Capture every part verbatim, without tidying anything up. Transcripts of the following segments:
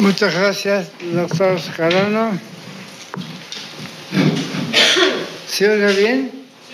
Muchas gracias, doctor Scarano. ¿Se oye bien?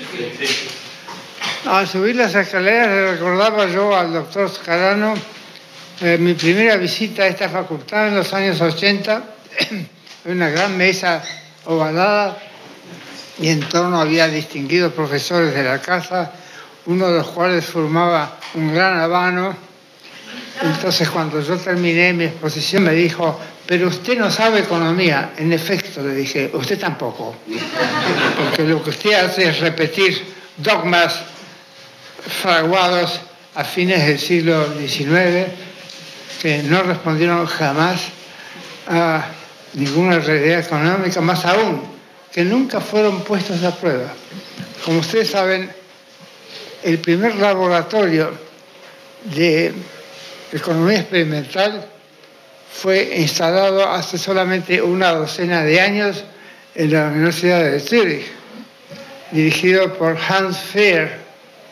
Al subir las escaleras le recordaba yo al doctor Scarano eh, mi primera visita a esta facultad en los años ochenta, una gran mesa ovalada y en torno había distinguidos profesores de la casa, uno de los cuales formaba un gran habano. Entonces, cuando yo terminé mi exposición, me dijo: pero usted no sabe economía. En efecto, le dije, usted tampoco. Porque lo que usted hace es repetir dogmas fraguados a fines del siglo diecinueve que no respondieron jamás a ninguna realidad económica, más aún, que nunca fueron puestos a prueba. Como ustedes saben, el primer laboratorio de economía experimental fue instalado hace solamente una docena de años en la Universidad de Zúrich, dirigido por Hans Fehr.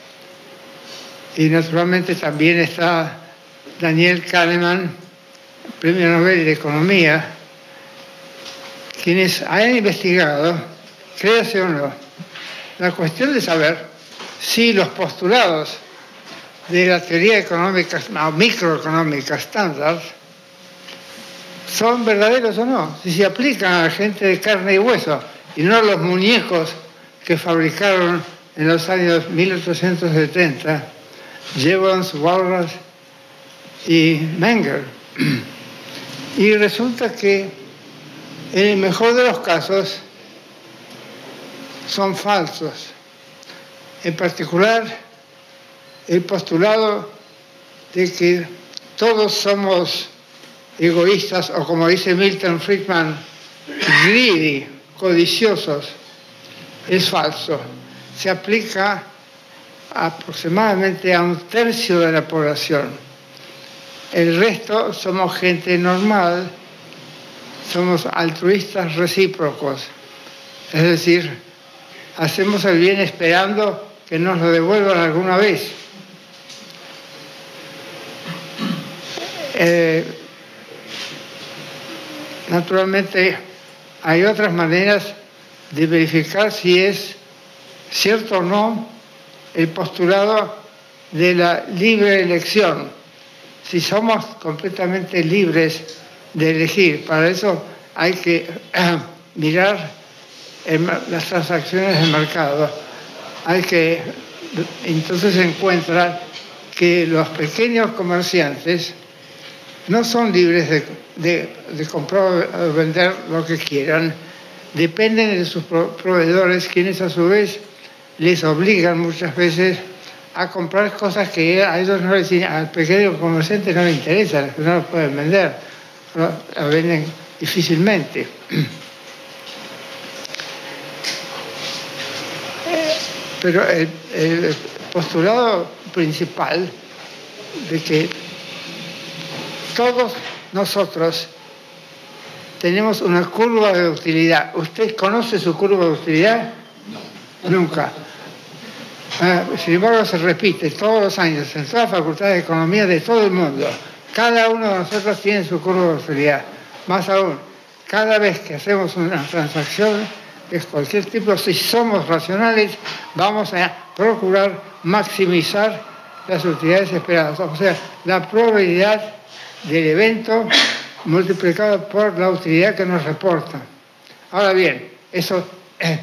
Y naturalmente también está Daniel Kahneman, Premio Nobel de Economía, quienes han investigado, créase o no, la cuestión de saber si los postulados de la teoría económica o microeconómica estándar son verdaderos o no, si se aplican a la gente de carne y hueso y no a los muñecos que fabricaron en los años mil ochocientos setenta Jevons, Walras y Menger. Y resulta que en el mejor de los casos son falsos. En particular, el postulado de que todos somos egoístas, o como dice Milton Friedman, greedy, codiciosos, es falso. Se aplica aproximadamente a un tercio de la población. El resto somos gente normal, somos altruistas recíprocos. Es decir, hacemos el bien esperando que nos lo devuelvan alguna vez. Eh, naturalmente, hay otras maneras de verificar si es cierto o no el postulado de la libre elección, si somos completamente libres de elegir. Para eso hay que eh, mirar el, las transacciones del mercado. Hay que, entonces se encuentra que los pequeños comerciantes no son libres de, de, de comprar o vender lo que quieran, dependen de sus proveedores, quienes a su vez les obligan muchas veces a comprar cosas que a ellos no les, al pequeño comerciante no le interesan, que no lo pueden vender, lo, lo venden difícilmente. Pero el, el postulado principal de que todos nosotros tenemos una curva de utilidad. ¿Usted conoce su curva de utilidad? No. Nunca. Ah, sin embargo, se repite todos los años en todas las facultades de economía de todo el mundo. Cada uno de nosotros tiene su curva de utilidad. Más aún, cada vez que hacemos una transacción de cualquier tipo, si somos racionales, vamos a procurar maximizar las utilidades esperadas. O sea, la probabilidad del evento multiplicado por la utilidad que nos reporta. Ahora bien, eso eh,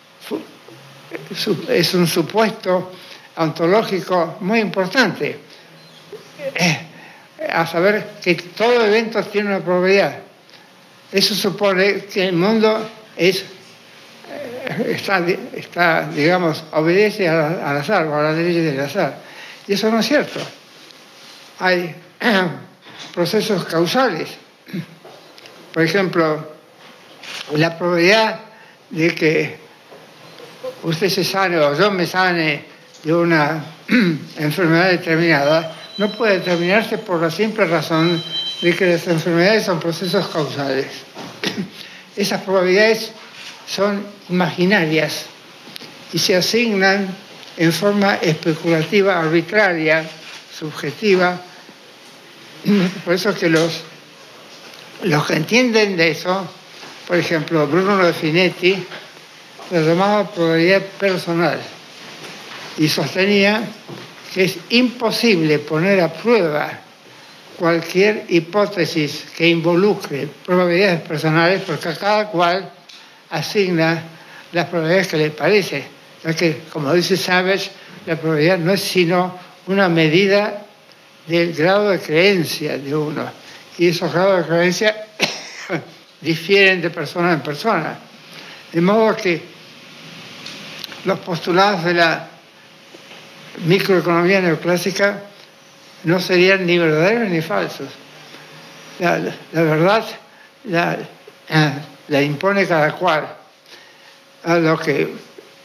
es un supuesto ontológico muy importante, eh, a saber que todo evento tiene una probabilidad. Eso supone que el mundo es, eh, está, está, digamos, obedece al, al azar o a las leyes del azar. Y eso no es cierto. Hay eh, procesos causales. Por ejemplo, la probabilidad de que usted se sane o yo me sane de una enfermedad determinada no puede determinarse por la simple razón de que las enfermedades son procesos causales. Esas probabilidades son imaginarias y se asignan en forma especulativa, arbitraria, subjetiva. Por eso es que los los que entienden de eso, por ejemplo, Bruno Finetti, lo llamaba probabilidad personal y sostenía que es imposible poner a prueba cualquier hipótesis que involucre probabilidades personales porque a cada cual asigna las probabilidades que le parece. Ya que, como dice Savage, la probabilidad no es sino una medida del grado de creencia de uno. Y esos grados de creencia difieren de persona en persona. De modo que los postulados de la microeconomía neoclásica no serían ni verdaderos ni falsos. La, la, la verdad la, la impone cada cual, a lo que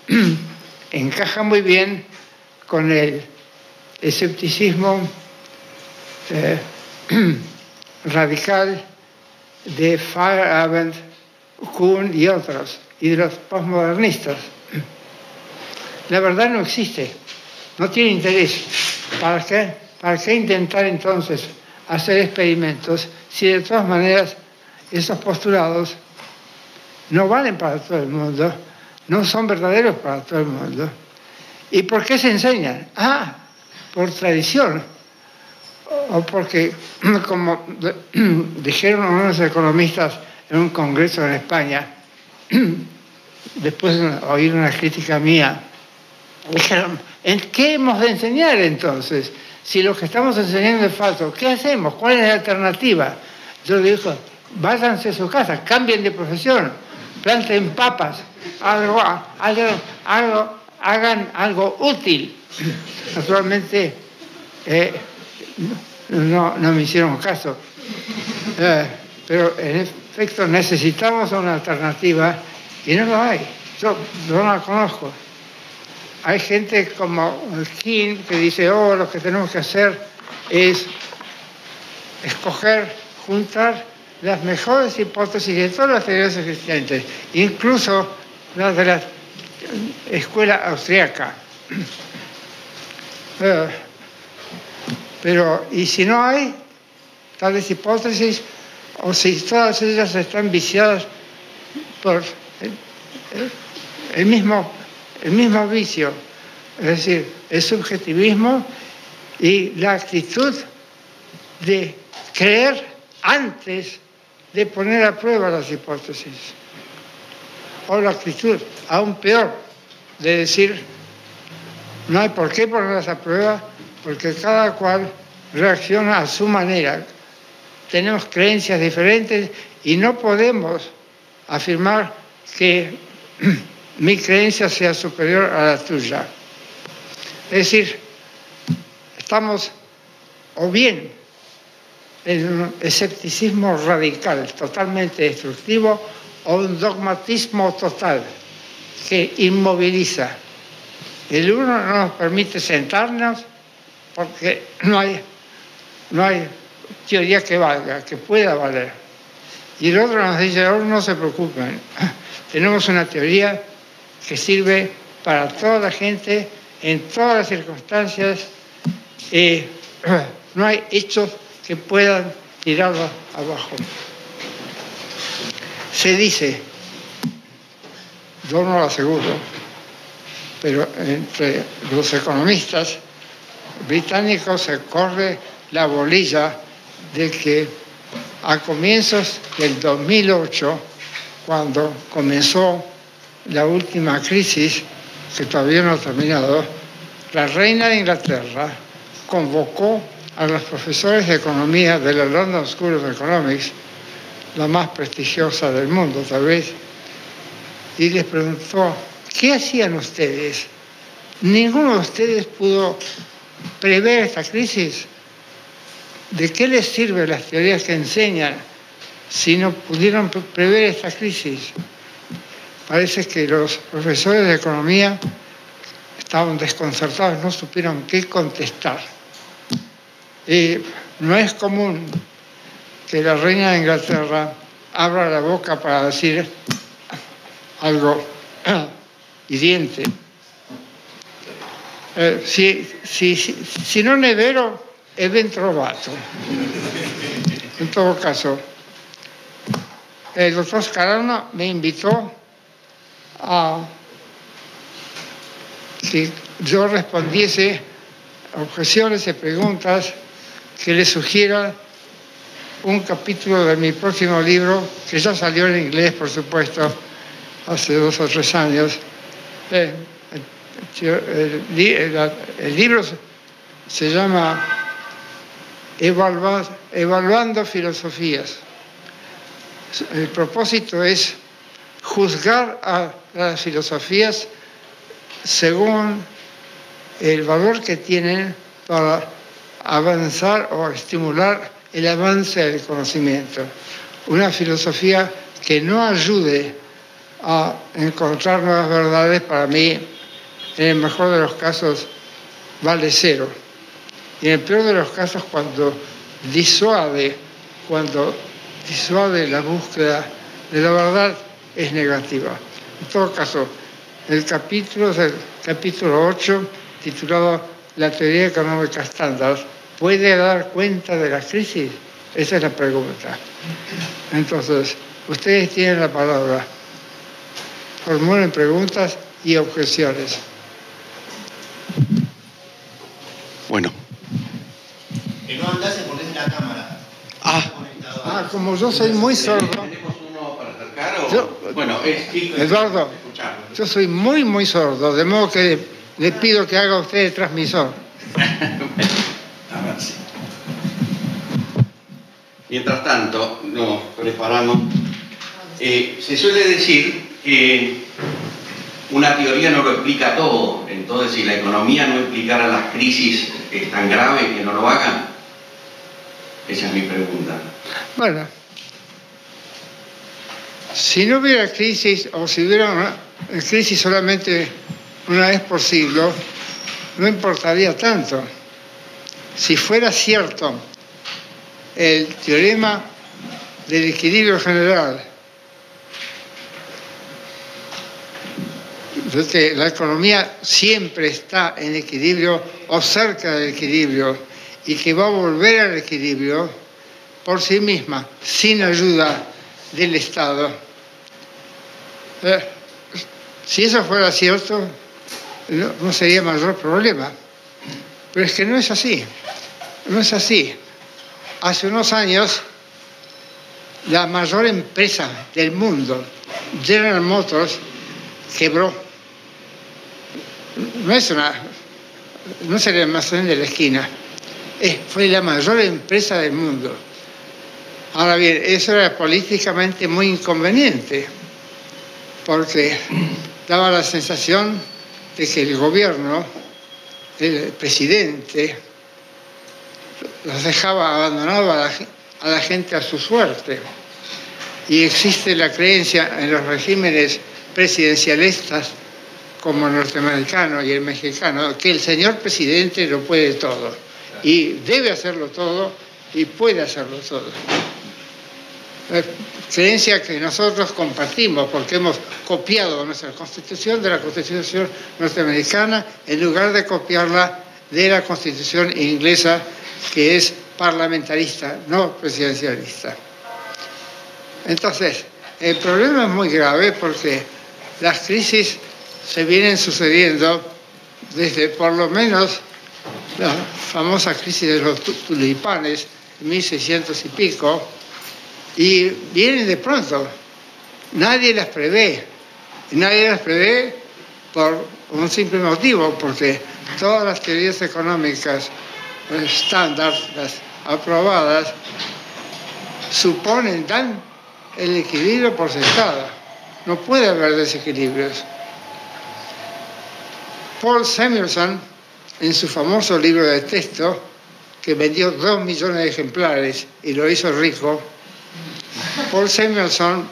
encaja muy bien con el escepticismo eh, radical de Feyerabend, Kuhn y otros, y de los postmodernistas. La verdad no existe, no tiene interés. ¿Para qué? ¿Para qué intentar entonces hacer experimentos si de todas maneras esos postulados no valen para todo el mundo, no son verdaderos para todo el mundo? ¿Y por qué se enseñan? Ah, por tradición, o porque, como dijeron unos economistas en un congreso en España, después de oír una crítica mía, dijeron, ¿en qué hemos de enseñar entonces? Si lo que estamos enseñando es falso, ¿qué hacemos? ¿Cuál es la alternativa? Yo le dije, váyanse a su casa, cambien de profesión, planten papas, algo, algo, algo, hagan algo útil. Naturalmente, eh, no, no me hicieron caso. Eh, pero en efecto necesitamos una alternativa y no la hay. Yo no la conozco. Hay gente como King que dice, oh, lo que tenemos que hacer es escoger, juntar las mejores hipótesis de todas las teorías existentes, incluso las de la escuela austriaca. Eh, pero, ¿y si no hay tales hipótesis, o si todas ellas están viciadas por el, el, el mismo el mismo vicio, es decir, el subjetivismo y la actitud de creer antes de poner a prueba las hipótesis, o la actitud aún peor de decir no hay por qué ponerlas a prueba porque cada cual reacciona a su manera, tenemos creencias diferentes y no podemos afirmar que mi creencia sea superior a la tuya. Es decir, estamos o bien en un escepticismo radical, totalmente destructivo, o un dogmatismo total que inmoviliza. El uno no nos permite sentarnos porque no hay, no hay teoría que valga, que pueda valer. Y el otro nos dice, ahora no se preocupen, tenemos una teoría que sirve para toda la gente, en todas las circunstancias, y no hay hechos que puedan tirarlo abajo. Se dice, yo no lo aseguro, pero entre los economistas británicos se corre la bolilla de que a comienzos del dos mil ocho, cuando comenzó la última crisis, que todavía no ha terminado, la reina de Inglaterra convocó a los profesores de economía de la London School of Economics, la más prestigiosa del mundo tal vez, y les preguntó, ¿qué hacían ustedes? ¿Ninguno de ustedes pudo prever esta crisis? ¿De qué les sirven las teorías que enseñan si no pudieron prever esta crisis? Parece que los profesores de economía estaban desconcertados, no supieron qué contestar. Y no es común que la reina de Inglaterra abra la boca para decir algo hiriente. Eh, si, si, si, si non è vero, è ben trovato. En todo caso, el doctor Scarano me invitó a que yo respondiese a objeciones y preguntas que le sugiera un capítulo de mi próximo libro, que ya salió en inglés, por supuesto, hace dos o tres años. Eh, el, el, el, el libro se llama Evalua, Evaluando Filosofías. El propósito es juzgar a las filosofías según el valor que tienen para avanzar o estimular el avance del conocimiento. Una filosofía que no ayude a encontrar nuevas verdades, para mí, en el mejor de los casos, vale cero. Y en el peor de los casos, cuando disuade, cuando disuade la búsqueda de la verdad, es negativa. En todo caso, el capítulo es el capítulo ocho, titulado La teoría económica estándar, ¿puede dar cuenta de la crisis? Esa es la pregunta. Entonces, ustedes tienen la palabra. Formulen preguntas y objeciones. Bueno. Que no andase por la cámara. Ah. Ah, como yo soy muy sordo. ¿Tenemos uno para acercar o...? Yo, bueno, es Eduardo, yo soy muy, muy sordo, de modo que le pido que haga usted el transmisor. Ahora sí. Mientras tanto, nos preparamos. Eh, se suele decir que una teoría no lo explica todo. Entonces, si la economía no explicara las crisis, ¿es tan grave que no lo hagan? Esa es mi pregunta. Bueno, si no hubiera crisis, o si hubiera una crisis solamente una vez por siglo, no importaría tanto. Si fuera cierto el teorema del equilibrio general, de que la economía siempre está en equilibrio o cerca del equilibrio y que va a volver al equilibrio por sí misma, sin ayuda del Estado. Eh, si eso fuera cierto, no, no sería mayor problema. Pero es que no es así. No es así. Hace unos años, la mayor empresa del mundo, General Motors, quebró. No es una, no es el almacén de la esquina. Es, fue la mayor empresa del mundo. Ahora bien, eso era políticamente muy inconveniente, porque daba la sensación de que el gobierno, el presidente, los dejaba abandonados a la, a la gente a su suerte. Y existe la creencia en los regímenes presidencialistas como el norteamericano y el mexicano, que el señor presidente lo puede todo y debe hacerlo todo y puede hacerlo todo. Creencia que nosotros compartimos porque hemos copiado nuestra Constitución de la Constitución norteamericana en lugar de copiarla de la Constitución inglesa, que es parlamentarista, no presidencialista. Entonces, el problema es muy grave porque las crisis se vienen sucediendo desde por lo menos la famosa crisis de los tulipanes, en mil seiscientos y pico, y vienen de pronto. Nadie las prevé. Nadie las prevé por un simple motivo, porque todas las teorías económicas estándar, las aprobadas, suponen, dan el equilibrio por sentado. No puede haber desequilibrios. Paul Samuelson, en su famoso libro de texto, que vendió dos millones de ejemplares y lo hizo rico, Paul Samuelson,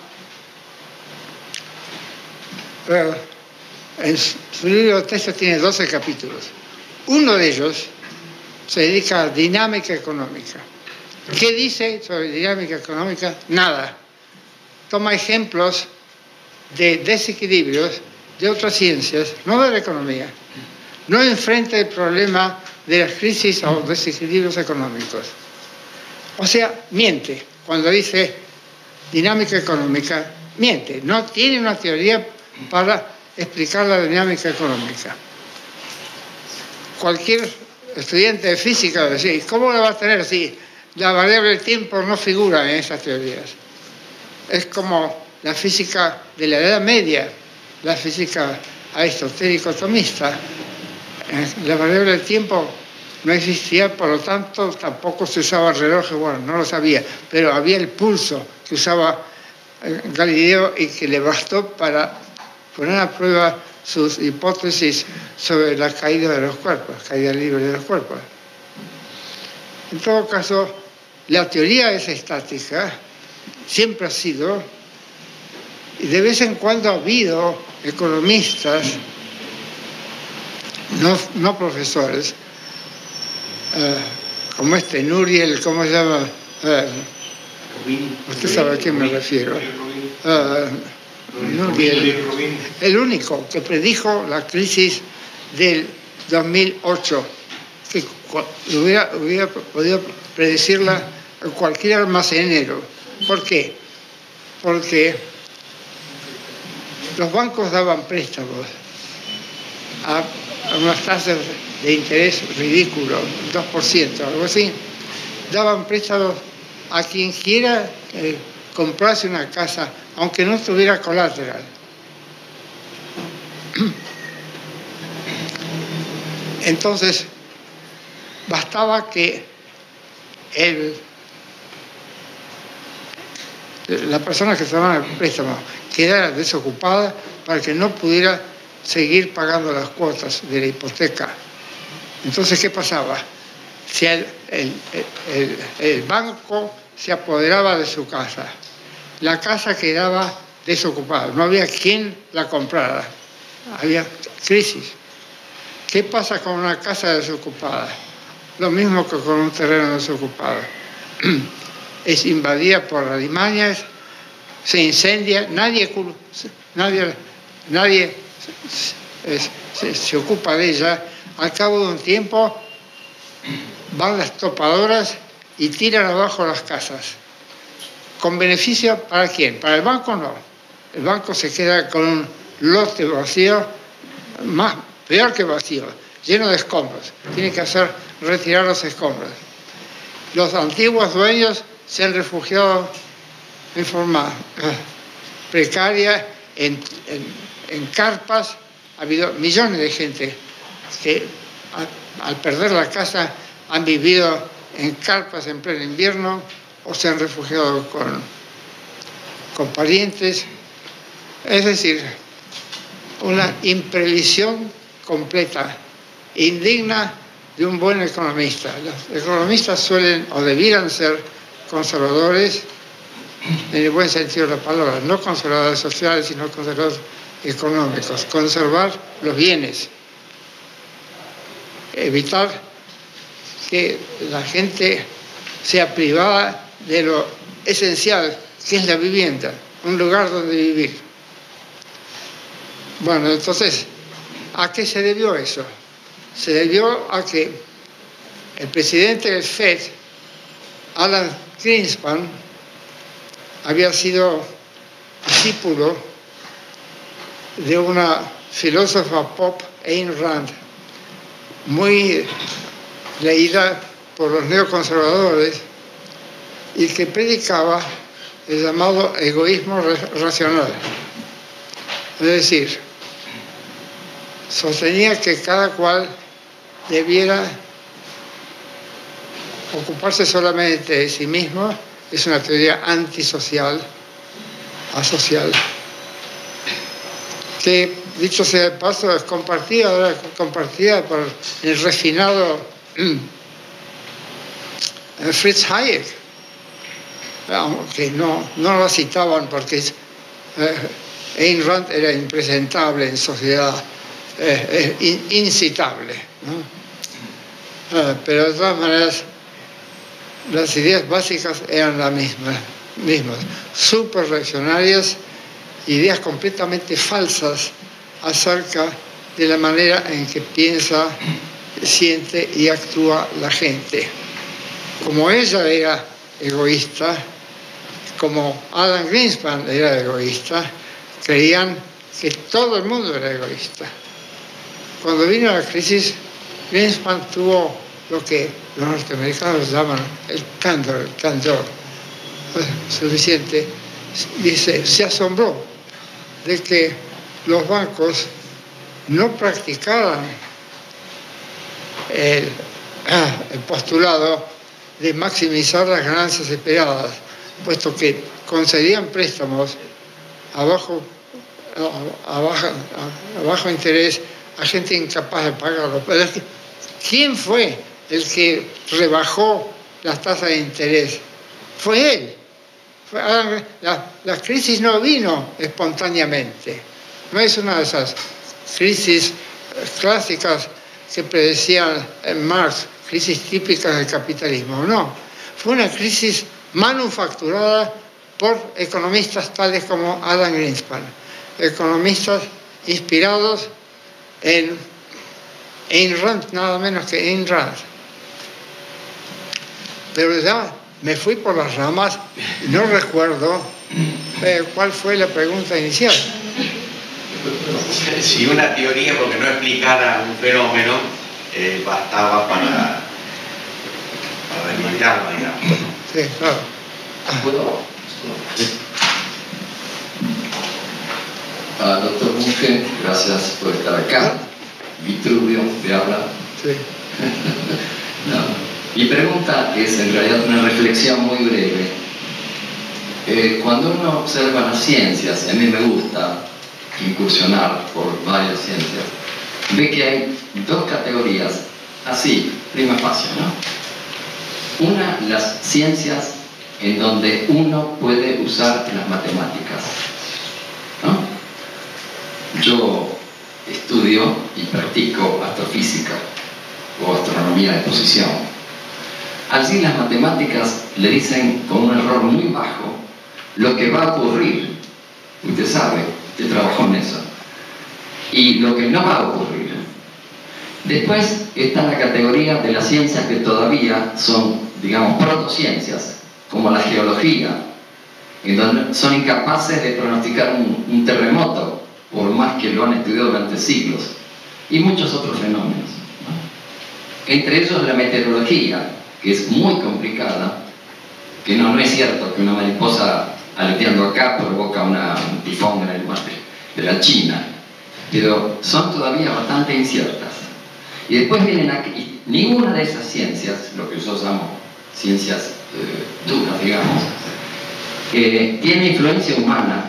eh, en su libro de texto tiene doce capítulos. Uno de ellos se dedica a dinámica económica. ¿Qué dice sobre dinámica económica? Nada. Toma ejemplos de desequilibrios de otras ciencias, no de la economía. No enfrenta el problema de las crisis o desequilibrios económicos. O sea, miente cuando dice dinámica económica, miente, no tiene una teoría para explicar la dinámica económica. Cualquier estudiante de física va a decir, ¿cómo la va a tener si la variable del tiempo no figura en esas teorías? Es como la física de la Edad Media, la física aristotélico-tomista. La variable del tiempo no existía, por lo tanto tampoco se usaba el reloj, bueno, no lo sabía, pero había el pulso que usaba Galileo y que le bastó para poner a prueba sus hipótesis sobre la caída de los cuerpos, caída libre de los cuerpos. En todo caso, la teoría es estática, siempre ha sido, y de vez en cuando ha habido economistas, no, no profesores, eh, como este Nuriel, ¿cómo se llama? Eh, usted sabe a quién me refiero. Eh, Nuriel, el único que predijo la crisis del dos mil ocho, que hubiera, hubiera podido predecirla cualquier almacenero. ¿Por qué? Porque los bancos daban préstamos a, a unas tasas de interés ridículo, dos por ciento, algo así. Daban préstamos a quien quiera eh, comprarse una casa, aunque no tuviera colateral. Entonces, bastaba que el, la persona que tomaba el préstamo quedara desocupada para que no pudiera seguir pagando las cuotas de la hipoteca. Entonces, ¿qué pasaba? Si el, el, el, el banco se apoderaba de su casa, la casa quedaba desocupada, no había quien la comprara, había crisis. ¿Qué pasa con una casa desocupada? Lo mismo que con un terreno desocupado. Es invadida por alimañas, se incendia, nadie, nadie, nadie se, se ocupa de ella. Al cabo de un tiempo van las topadoras y tiran abajo las casas. ¿Con beneficio para quién? Para el banco no. El banco se queda con un lote vacío, más peor que vacío, lleno de escombros. Tiene que hacer retirar los escombros. Los antiguos dueños se han refugiado en forma precaria en, en, en carpas. Ha habido millones de gente que al, al perder la casa han vivido en carpas en pleno invierno o se han refugiado con, con parientes. Es decir, una imprevisión completa, indigna de un buen economista. Los economistas suelen o debieran ser conservadores en el buen sentido de la palabra, no conservadores sociales, sino conservadores económicos. Conservar los bienes, evitar que la gente sea privada de lo esencial, que es la vivienda, un lugar donde vivir. Bueno, entonces, ¿a qué se debió eso? Se debió a que el presidente del Fed, Alan Greenspan, había sido discípulo de una filósofa pop, Ayn Rand, muy leída por los neoconservadores y que predicaba el llamado egoísmo racional. Es decir, sostenía que cada cual debiera ocuparse solamente de sí mismo. Es una teoría antisocial, asocial, que, dicho sea de paso, es compartida, ahora es compartida por el refinado Fritz Hayek, aunque no, no la citaban porque eh, Ayn Rand era impresentable en sociedad, eh, eh, incitable, ¿no? Eh, pero de todas maneras las ideas básicas eran las mismas, mismas, súper reaccionarias, ideas completamente falsas acerca de la manera en que piensa, siente y actúa la gente. Como ella era egoísta, como Adam Greenspan era egoísta, creían que todo el mundo era egoísta. Cuando vino la crisis, Greenspan tuvo lo que los norteamericanos llaman el candor, el candor suficiente. Dice, se asombró de que los bancos no practicaran el, el postulado de maximizar las ganancias esperadas, puesto que concedían préstamos a bajo, a, baja, a, a bajo interés a gente incapaz de pagarlo. Pero es que, ¿quién fue el que rebajó las tasas de interés? Fue él. Fue, la, la crisis no vino espontáneamente. No es una de esas crisis clásicas que predecían en Marx, crisis típicas del capitalismo. No, fue una crisis manufacturada por economistas tales como Adam Greenspan, economistas inspirados en Ayn Rand, nada menos que Ayn Rand. Pero ya me fui por las ramas, no recuerdo eh, cuál fue la pregunta inicial. Si una teoría, porque no explicara un fenómeno, eh, bastaba para, para explicarlo, digamos. Sí, claro. ¿Puedo? Ah, doctor Bunge, gracias por estar acá. Vitruvio, ¿te habla? Sí. No. Mi pregunta es en realidad una reflexión muy breve. Eh, cuando uno observa las ciencias, a mí me gusta incursionar por varias ciencias, ve que hay dos categorías, así, prima facie, ¿no? Una, las ciencias en donde uno puede usar las matemáticas, ¿no? Yo estudio y practico astrofísica o astronomía de posición. Así las matemáticas le dicen con un error muy bajo lo que va a ocurrir. Usted sabe, usted trabajó en eso. Y lo que no va a ocurrir. Después está la categoría de las ciencias que todavía son, digamos, protociencias, como la geología, en donde son incapaces de pronosticar un, un terremoto, por más que lo han estudiado durante siglos, y muchos otros fenómenos, ¿no? Entre ellos la meteorología, que es muy complicada, que no, no es cierto que una mariposa aleteando acá provoca una, un tifón en el mar de la China, pero son todavía bastante inciertas. Y después vienen aquí, ninguna de esas ciencias, lo que nosotros llamamos ciencias eh, duras, digamos, eh, tiene influencia humana.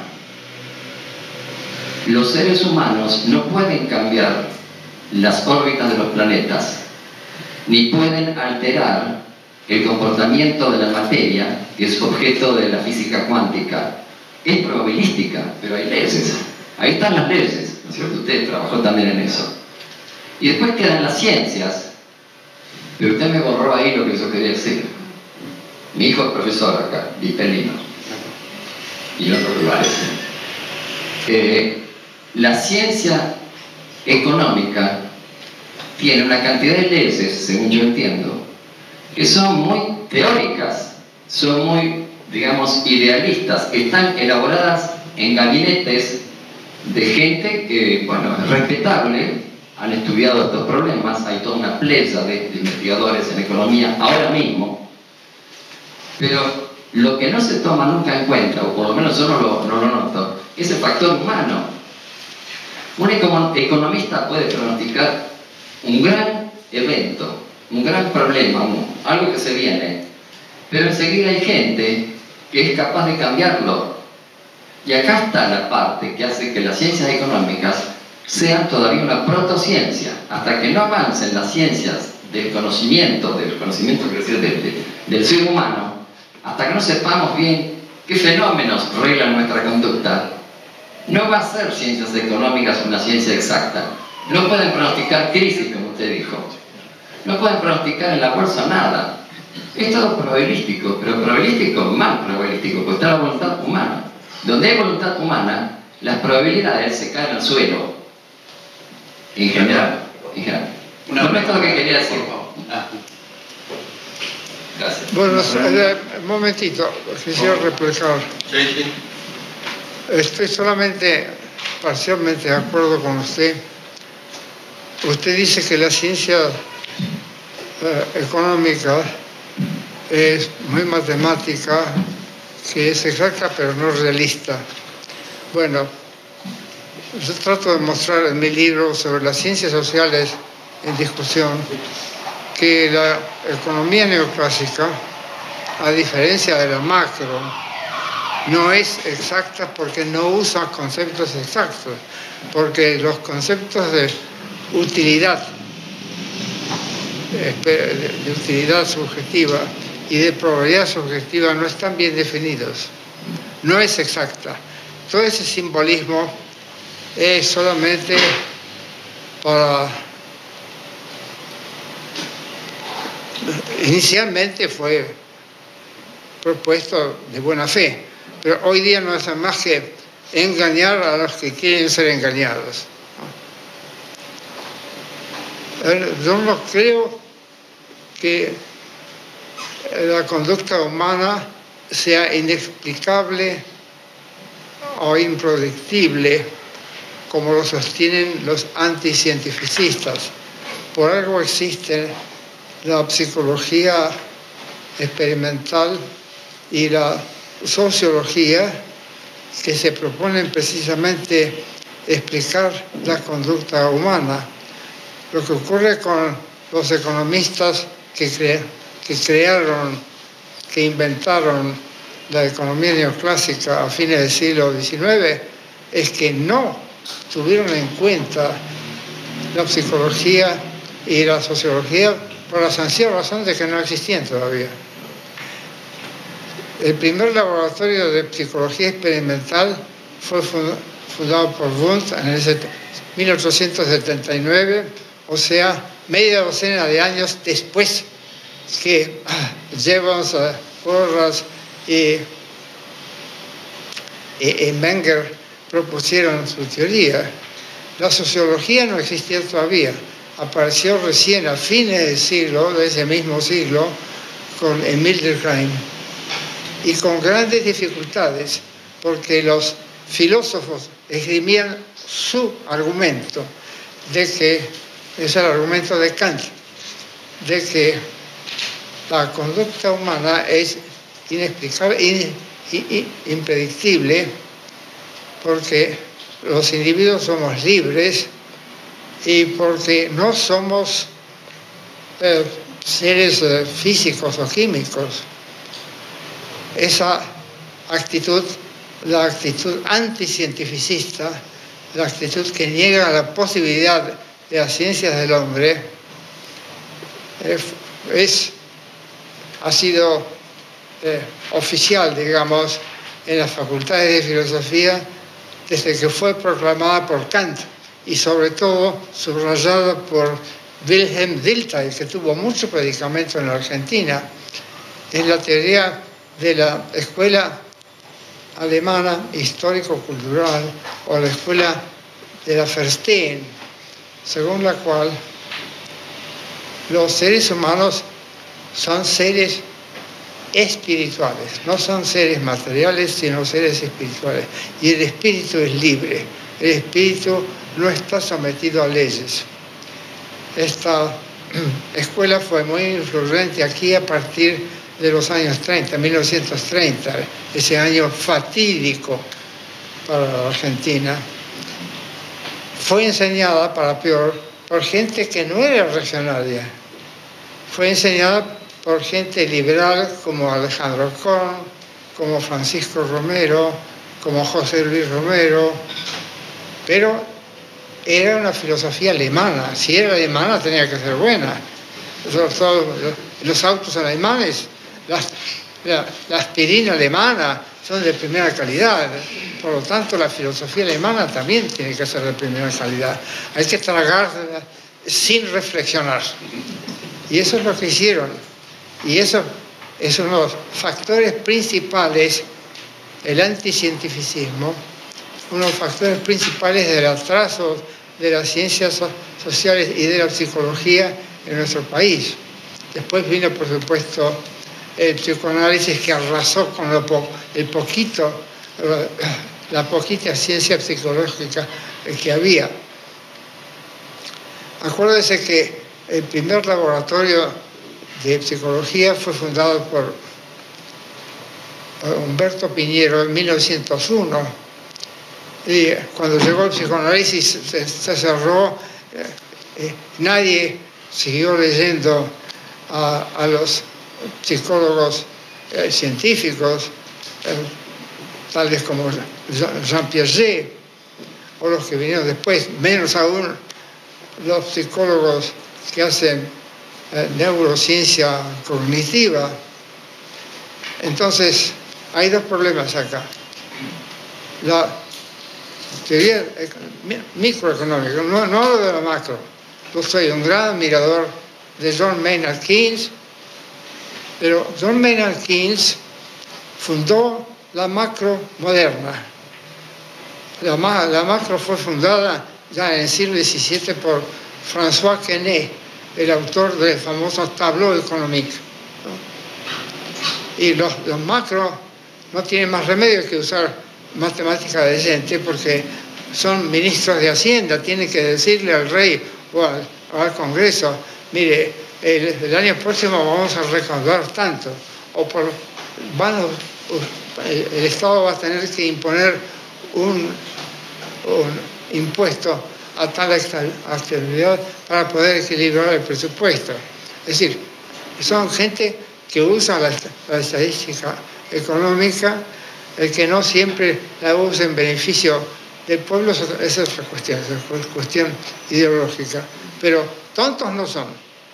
Los seres humanos no pueden cambiar las órbitas de los planetas, ni pueden alterar el comportamiento de la materia, que es objeto de la física cuántica. Es probabilística, pero hay leyes. Ahí están las leyes, ¿no es cierto? Usted trabajó también en eso. Y después quedan las ciencias, pero usted me borró ahí lo que yo quería decir. Mi hijo es profesor acá, Vipelino, y en otros lugares. Eh, la ciencia económica tiene una cantidad de leyes, según yo entiendo, que son muy teóricas, son muy, digamos, idealistas, están elaboradas en gabinetes de gente que, bueno, es respetable, han estudiado estos problemas, hay toda una playa de, de investigadores en economía ahora mismo, pero lo que no se toma nunca en cuenta, o por lo menos yo no lo, no lo noto, es el factor humano. Un economista puede pronosticar un gran evento, un gran problema, un, algo que se viene, pero enseguida hay gente que es capaz de cambiarlo. Y acá está la parte que hace que las ciencias económicas sean todavía una protociencia. Hasta que no avancen las ciencias del conocimiento, del conocimiento quiero decir, de, de, del ser humano, hasta que no sepamos bien qué fenómenos reglan nuestra conducta, no va a ser ciencias económicas una ciencia exacta. No pueden pronosticar crisis, como usted dijo. No pueden pronosticar en la bolsa nada. Es todo probabilístico, pero probabilístico, mal probabilístico, porque está la voluntad humana. Donde hay voluntad humana, las probabilidades se caen al suelo. En general. En general. Una no es todo lo que quería decir. Ah. Gracias. Bueno, un momentito, quisiera replicar. Sí, sí. Estoy solamente parcialmente de acuerdo con usted. Usted dice que la ciencia eh, económica es muy matemática, que es exacta pero no realista. Bueno, yo trato de mostrar en mi libro sobre las ciencias sociales en discusión que la economía neoclásica, a diferencia de la macro, no es exacta porque no usa conceptos exactos, porque los conceptos de utilidad, de utilidad subjetiva y de probabilidad subjetiva no están bien definidos. No es exacta. Todo ese simbolismo es solamente para... Inicialmente fue propuesto de buena fe, pero hoy día no hace más que engañar a los que quieren ser engañados. Yo no creo que la conducta humana sea inexplicable o impredictible como lo sostienen los anticientificistas. Por algo existe la psicología experimental y la sociología, que se proponen precisamente explicar la conducta humana. Lo que ocurre con los economistas que, cre que crearon, que inventaron la economía neoclásica a fines del siglo diecinueve, es que no tuvieron en cuenta la psicología y la sociología por la sencilla razón de que no existían todavía. El primer laboratorio de psicología experimental fue fundado por Wundt en el mil ochocientos setenta y nueve, o sea, media docena de años después que Jevons, Porras y, y, y Menger propusieron su teoría. La sociología no existía todavía. Apareció recién a fines del siglo, de ese mismo siglo, con Emil Durkheim, y con grandes dificultades, porque los filósofos esgrimían su argumento, de que, es el argumento de Kant, de que la conducta humana es inexplicable, in, in, impredictible, porque los individuos somos libres y porque no somos eh, seres eh, físicos o químicos. Esa actitud, la actitud anticientificista, la actitud que niega la posibilidad de las ciencias del hombre, eh, es, ha sido eh, oficial, digamos, en las facultades de filosofía desde que fue proclamada por Kant, y sobre todo subrayada por Wilhelm Dilthey, que tuvo mucho predicamento en la Argentina, en la teoría de la escuela alemana histórico-cultural o la escuela de la Verstehen, según la cual los seres humanos son seres espirituales, no son seres materiales, sino seres espirituales. Y el espíritu es libre, el espíritu no está sometido a leyes. Esta escuela fue muy influyente aquí a partir de los años treinta, mil novecientos treinta, ese año fatídico para la Argentina. Fue enseñada, para peor, por gente que no era reaccionaria. Fue enseñada por gente liberal como Alejandro Korn, como Francisco Romero, como José Luis Romero, pero era una filosofía alemana. Si era alemana tenía que ser buena. Los, los autos alemanes, la, la, la aspirina alemana son de primera calidad. Por lo tanto, la filosofía alemana también tiene que ser de primera calidad. Hay que tragar sin reflexionar. Y eso es lo que hicieron. Y eso es uno de los factores principales, el anticientificismo, uno de los factores principales del atraso de las ciencias sociales y de la psicología en nuestro país. Después vino, por supuesto, el psicoanálisis que arrasó con lo po el poquito, la poquita ciencia psicológica que había. Acuérdese que el primer laboratorio de psicología fue fundado por, por Humberto Piñero en mil novecientos uno. Y cuando llegó el psicoanálisis se, se cerró, eh, eh, nadie siguió leyendo a, a los psicólogos eh, científicos, eh, tales como Jean Piaget, o los que vinieron después, menos aún los psicólogos que hacen eh, neurociencia cognitiva. Entonces, hay dos problemas acá. La teoría microeconómica, no, no hablo de la macro. Yo soy un gran admirador de John Maynard Keynes, pero John Maynard Keynes fundó la macro moderna. La, la macro fue fundada ya en el siglo diecisiete por François Quesnay, el autor del famoso Tableau économique. Y los, los macros no tienen más remedio que usar matemática decente porque son ministros de Hacienda, tienen que decirle al rey o al, o al Congreso, mire, el, el año próximo vamos a recaudar tanto, o por, van a, el, el Estado va a tener que imponer un, un impuesto a tal actividad para poder equilibrar el presupuesto. Es decir, son gente que usa la, la estadística económica, el que no siempre la usa en beneficio del pueblo es otra cuestión, es una cuestión ideológica. Pero tontos no son.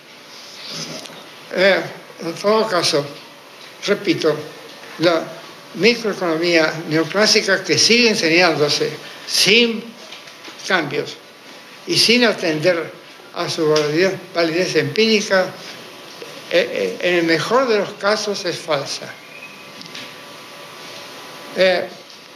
Eh, en todo caso, repito, la microeconomía neoclásica que sigue enseñándose sin cambios y sin atender a su validez, validez empírica, eh, eh, en el mejor de los casos es falsa. Eh,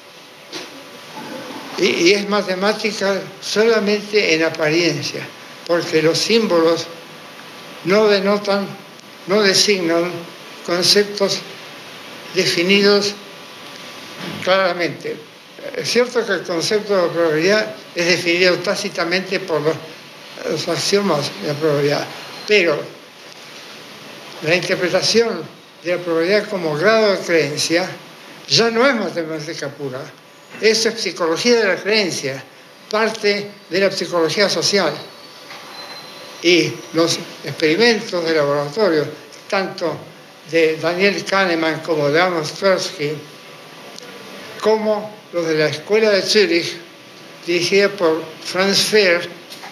y, y es matemática solamente en apariencia, porque los símbolos no denotan, no designan conceptos definidos claramente. Es cierto que el concepto de probabilidad es definido tácitamente por los, los axiomas de la probabilidad, pero la interpretación de la probabilidad como grado de creencia ya no es matemática pura, eso es psicología de la creencia, parte de la psicología social. Y los experimentos de laboratorio, tanto de Daniel Kahneman como de Amos Tversky, como los de la Escuela de Zúrich, dirigida por Franz Fair,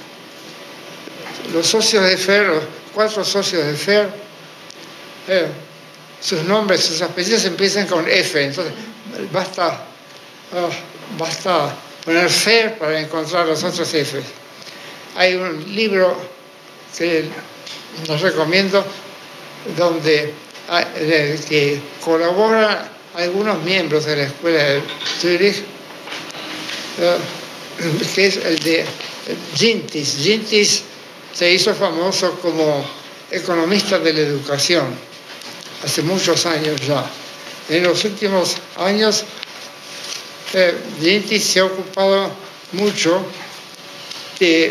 los socios de Fair, los cuatro socios de Fair, eh, sus nombres, sus apellidos empiezan con F, entonces basta, oh, basta poner Fair para encontrar los otros F. Hay un libro que les recomiendo donde que colaboran algunos miembros de la Escuela de Zúrich, uh, que es el de Gintis. Gintis se hizo famoso como economista de la educación hace muchos años ya. En los últimos años, eh, Gintis se ha ocupado mucho de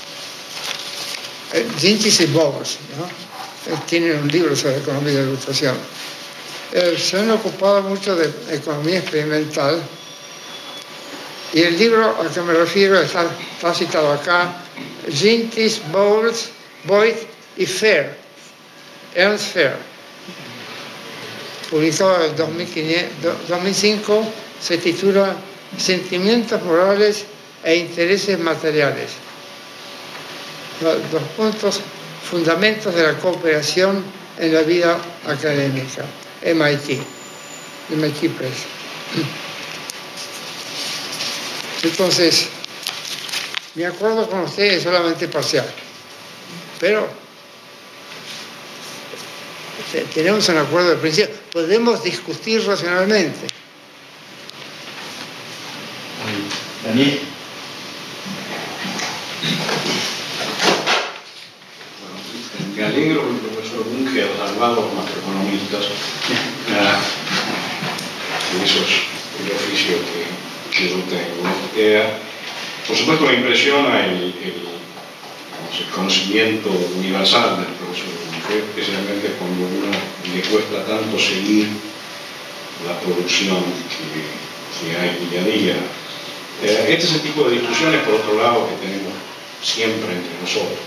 eh, Gintis y Bowers, ¿no? Tienen un libro sobre economía de la educación. Eh, se han ocupado mucho de economía experimental y el libro al que me refiero está, está citado acá: Gintis, Bowles, Boyd y Fair, Ernst Fair, publicado en dos mil cinco, se titula Sentimientos morales e intereses materiales. Los puntos fundamentos de la cooperación en la vida académica. M I T, M I T Press. Entonces, mi acuerdo con ustedes es solamente parcial, pero tenemos un acuerdo de principio, podemos discutir racionalmente. Daniel. Me alegro que el profesor Bunge ha salvado macroeconomía economistas. Ah, eso es el oficio que, que yo tengo. Eh, por supuesto me impresiona el, el, digamos, el conocimiento universal del profesor Bunge, especialmente cuando a uno le cuesta tanto seguir la producción que, que hay día a día. Eh, este es el tipo de discusiones, por otro lado, que tenemos siempre entre nosotros.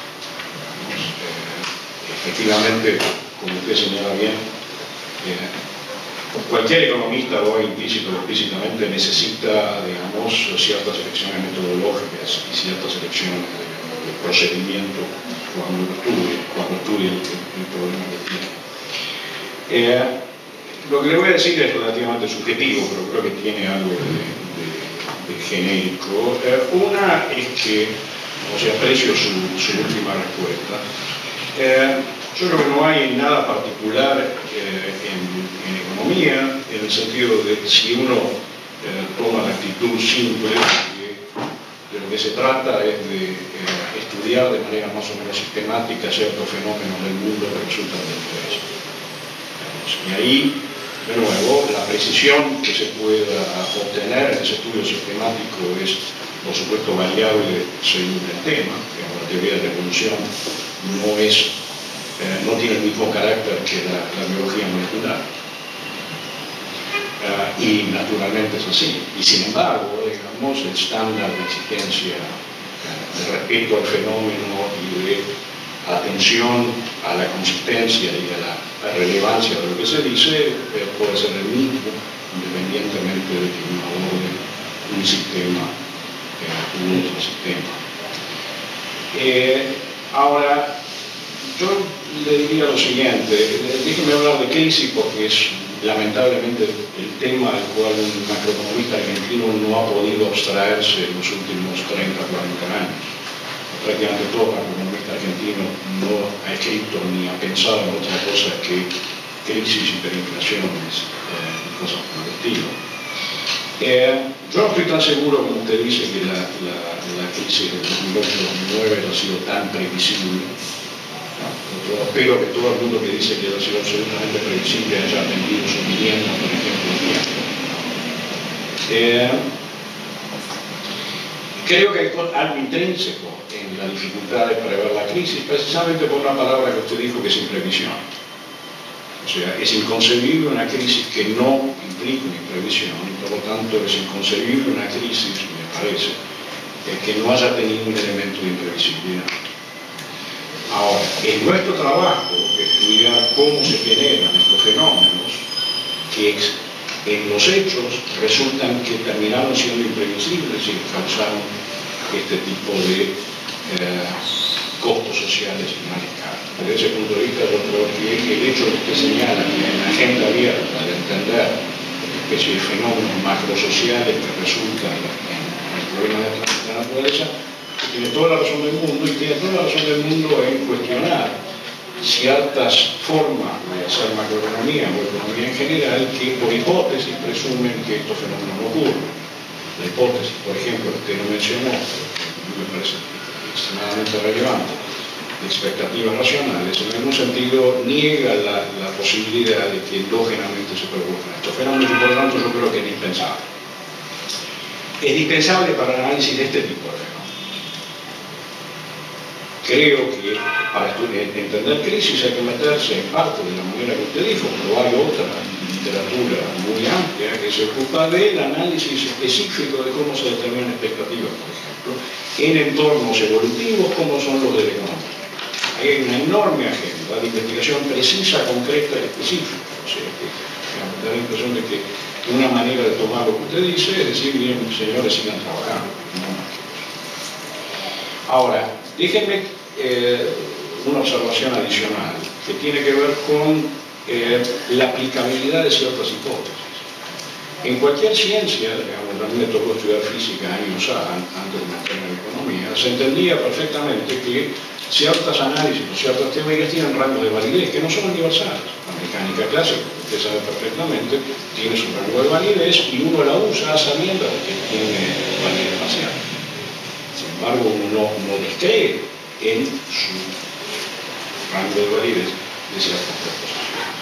Eh, efectivamente, como usted señala bien, eh, cualquier economista, hoy implícito o explícitamente, necesita, digamos, ciertas elecciones metodológicas y ciertas elecciones de, de procedimiento cuando estudie, cuando estudie el, el problema que tiene. Eh, lo que le voy a decir es relativamente subjetivo, pero creo que tiene algo de, de, de genérico. Eh, una es que, o sea, aprecio su, su última respuesta. Eh, yo creo que no hay nada particular eh, en, en economía, en el sentido de que si uno eh, toma la actitud simple, que de lo que se trata es de eh, estudiar de manera más o menos sistemática ciertos fenómenos del mundo que resultan de interés. Y ahí, de nuevo, la precisión que se pueda obtener en ese estudio sistemático es, por supuesto, variable según el tema. Digamos, la teoría de la evolución no es Eh, no tiene el mismo carácter que la, la biología molecular. Uh, y naturalmente es así. Y sin embargo, digamos, el estándar de exigencia, uh, de respeto al fenómeno y de atención a la consistencia y a la, a la relevancia de lo que se dice, eh, puede ser el mismo, independientemente de que uno aborde un sistema eh, u otro sistema. Eh, ahora, yo le diría lo siguiente, déjeme hablar de crisis porque es lamentablemente el tema al cual un macroeconomista argentino no ha podido abstraerse en los últimos treinta, cuarenta años. Prácticamente todo macroeconomista argentino no ha escrito ni ha pensado en otra cosa que crisis, hiperinflaciones eh, y cosas por el estilo. Eh, yo no estoy tan seguro como usted dice que la, la, la crisis del dos mil ocho dos mil nueve ha sido tan previsible. Yo espero que todo el mundo que dice que ha sido absolutamente previsible haya atendido su vivienda, por ejemplo, el tiempo. Eh, creo que hay algo intrínseco en la dificultad de prever la crisis, precisamente por una palabra que usted dijo que es imprevisión. O sea, es inconcebible una crisis que no implica una imprevisión, y por lo tanto es inconcebible una crisis, me parece, que no haya tenido un elemento de imprevisibilidad. Ahora, es nuestro trabajo estudiar cómo se generan estos fenómenos que en los hechos resultan que terminaron siendo imprevisibles y causaron este tipo de eh, costos sociales en una escala. Desde ese punto de vista, yo creo que el hecho de que señala que en la agenda abierta de entender una especie de fenómenos macrosociales que resultan en el problema de la naturaleza, tiene toda la razón del mundo y tiene toda la razón del mundo en cuestionar ciertas formas de hacer macroeconomía o economía en general que por hipótesis presumen que estos fenómenos no ocurren. La hipótesis, por ejemplo, que usted no mencionó, pero me parece extremadamente relevante, de expectativas racionales, en algún sentido niega la, la posibilidad de que endógenamente se produzcan estos fenómenos y por lo tanto yo creo que es indispensable. Es indispensable para el análisis de este tipo de fenómenos. Creo que para entender crisis hay que meterse en parte de la manera que usted dijo, pero hay otra literatura muy amplia que se ocupa del análisis específico de cómo se determinan expectativas, por ejemplo, en entornos evolutivos como son los de la economía. Ahí hay una enorme agenda de investigación precisa, concreta y específica. O sea, que digamos, da la impresión de que una manera de tomar lo que usted dice es decir, bien, señores, sigan trabajando. No más que eso. Ahora, déjenme eh, una observación adicional que tiene que ver con eh, la aplicabilidad de ciertas hipótesis. En cualquier ciencia, digamos, a mí me tocó estudiar física años antes de meterme en economía, se entendía perfectamente que ciertas análisis o ciertas teorías tienen rangos de validez que no son universales. La mecánica clásica, usted sabe perfectamente, tiene su rango de validez y uno la usa sabiendo que tiene validez parcial. Sin embargo, uno no, no descree en su rango de validez de ciertas proposiciones.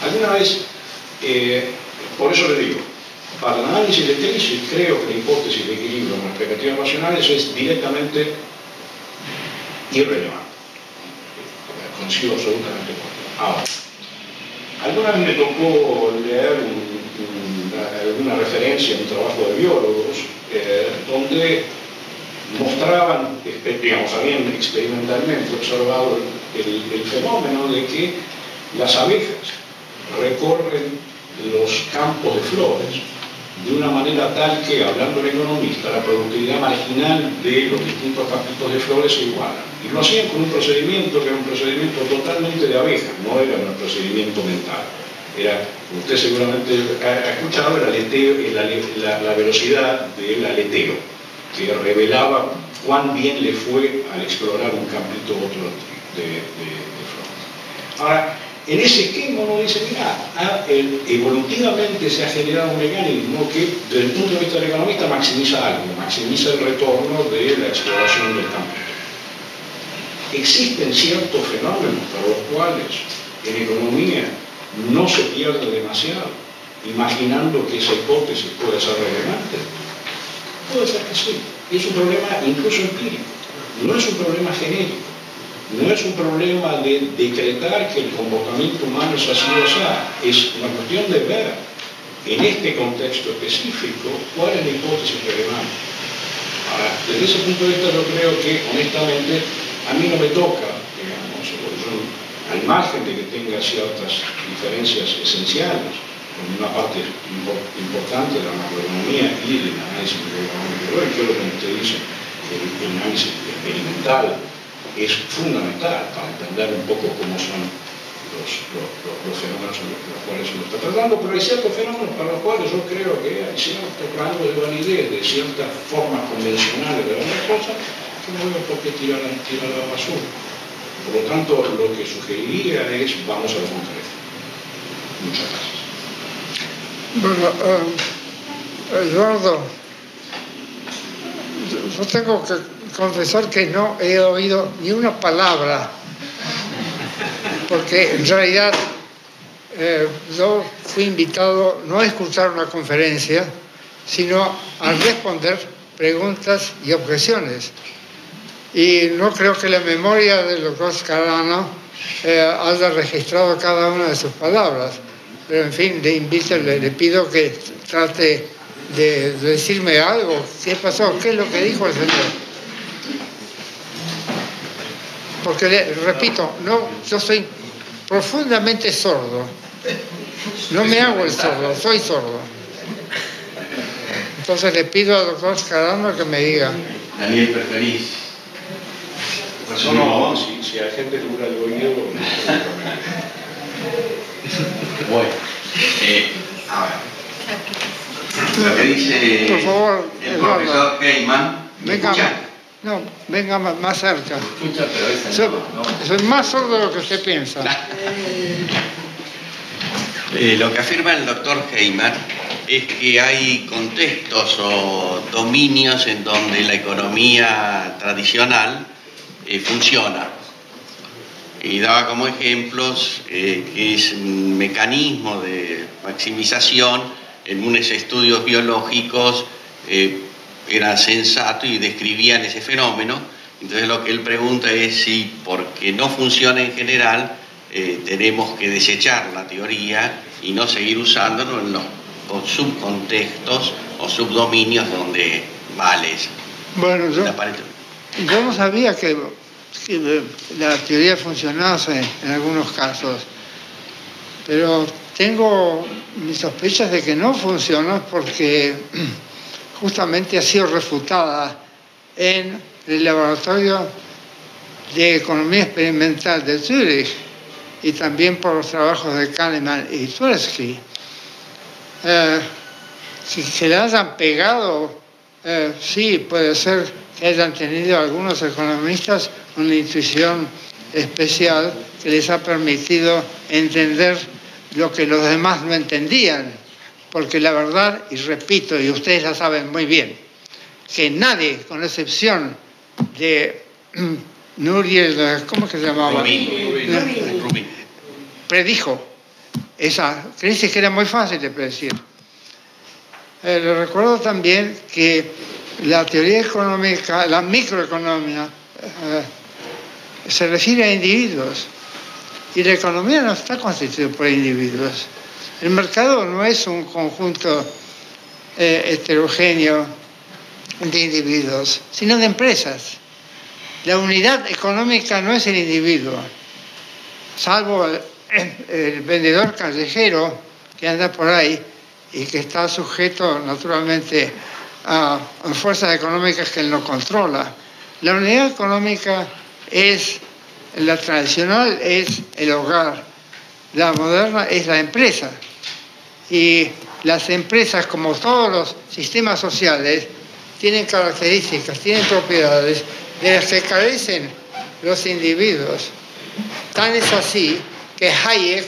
Alguna vez, eh, por eso le digo, para el análisis de crisis, creo que la hipótesis de equilibrio con expectativas racionales es directamente irrelevante. Coincido absolutamente con él. Ahora, alguna vez me tocó leer un, una, alguna referencia a un trabajo de biólogos eh, donde mostraban, digamos, habían experimentalmente observado el, el fenómeno de que las abejas recorren los campos de flores de una manera tal que, hablando el economista, la productividad marginal de los distintos campitos de flores se iguala. Y lo hacían con un procedimiento que era un procedimiento totalmente de abeja, no era un procedimiento mental. Era, usted seguramente ha escuchado el aleteo, la, la, la velocidad del aleteo, que revelaba cuán bien le fue al explorar un campito u otro de, de, de flores. Ahora, en ese esquema uno dice, mira, ah, el, evolutivamente se ha generado un mecanismo que, desde el punto de vista del economista, maximiza algo, maximiza el retorno de la exploración del campo. Existen ciertos fenómenos para los cuales en economía no se pierde demasiado, imaginando que esa hipótesis puede ser relevante. Puede ser que sí. Es un problema incluso empírico, no es un problema genérico. No es un problema de decretar que el comportamiento humano es así o así, es una cuestión de ver en este contexto específico cuál es la hipótesis relevante. Ahora, desde ese punto de vista yo creo que, honestamente, a mí no me toca, digamos, yo, al margen de que tenga ciertas diferencias esenciales, con una parte importante de la macroeconomía y del análisis microeconómico, que es lo que usted dice, el, el análisis experimental es fundamental para entender un poco cómo son los, los, los, los fenómenos en los, los cuales se lo está tratando, pero hay ciertos fenómenos para los cuales yo creo que hay cierto rango de validez, de ciertas formas convencionales de ver las cosas, que no veo por qué tirar, tirar a la basura. Por lo tanto, lo que sugeriría es, vamos a lo concreto. Muchas gracias. Bueno, uh, Eduardo, yo tengo que confesar que no he oído ni una palabra, porque en realidad eh, yo fui invitado no a escuchar una conferencia, sino a responder preguntas y objeciones. Y no creo que la memoria del doctor Scarano eh, haya registrado cada una de sus palabras. Pero en fin, le invito, le, le pido que trate de, de decirme algo. ¿Qué pasó? ¿Qué es lo que dijo el señor? Porque, le, repito, no, yo soy profundamente sordo. No me hago el sordo, soy sordo. Entonces le pido al doctor Scarano que me diga. Daniel, ¿preferís? No, no, si, si hay gente que dura el oído. Bueno, eh, a ver. Lo que dice Por favor, el Eduardo, profesor Heyman. ¿Me venga, escuchan? no, venga más cerca. Escucha, pero esa Soy, no, no. soy más sordo de lo que usted piensa. Eh, lo que afirma el doctor Heyman es que hay contextos o dominios en donde la economía tradicional eh, funciona. Y daba como ejemplos eh, que es un mecanismo de maximización en unos estudios biológicos eh, era sensato y describían ese fenómeno. Entonces lo que él pregunta es si, porque no funciona en general, eh, tenemos que desechar la teoría y no seguir usándolo en los subcontextos o subdominios donde vale eso. Bueno, yo, yo no sabía que, que la teoría funcionase en algunos casos, pero tengo mis sospechas de que no funciona porque justamente ha sido refutada en el laboratorio de economía experimental de Zúrich y también por los trabajos de Kahneman y Tversky. Eh, si se le hayan pegado, eh, sí, puede ser que hayan tenido algunos economistas una intuición especial que les ha permitido entender lo que los demás no entendían, porque la verdad, y repito, y ustedes la saben muy bien, que nadie, con excepción de Nouriel, ¿cómo que se llamaba? Rubin. Rubin. Predijo esa crisis que era muy fácil de predecir. Eh, le recuerdo también que la teoría económica, la microeconomía, eh, se refiere a individuos y la economía no está constituida por individuos. El mercado no es un conjunto eh, heterogéneo de individuos, sino de empresas. La unidad económica no es el individuo, salvo el, el vendedor callejero que anda por ahí y que está sujeto naturalmente a, a fuerzas económicas que él no controla. La unidad económica es, la tradicional es el hogar, la moderna es la empresa. Y las empresas, como todos los sistemas sociales, tienen características, tienen propiedades de las que carecen los individuos. Tan es así que Hayek,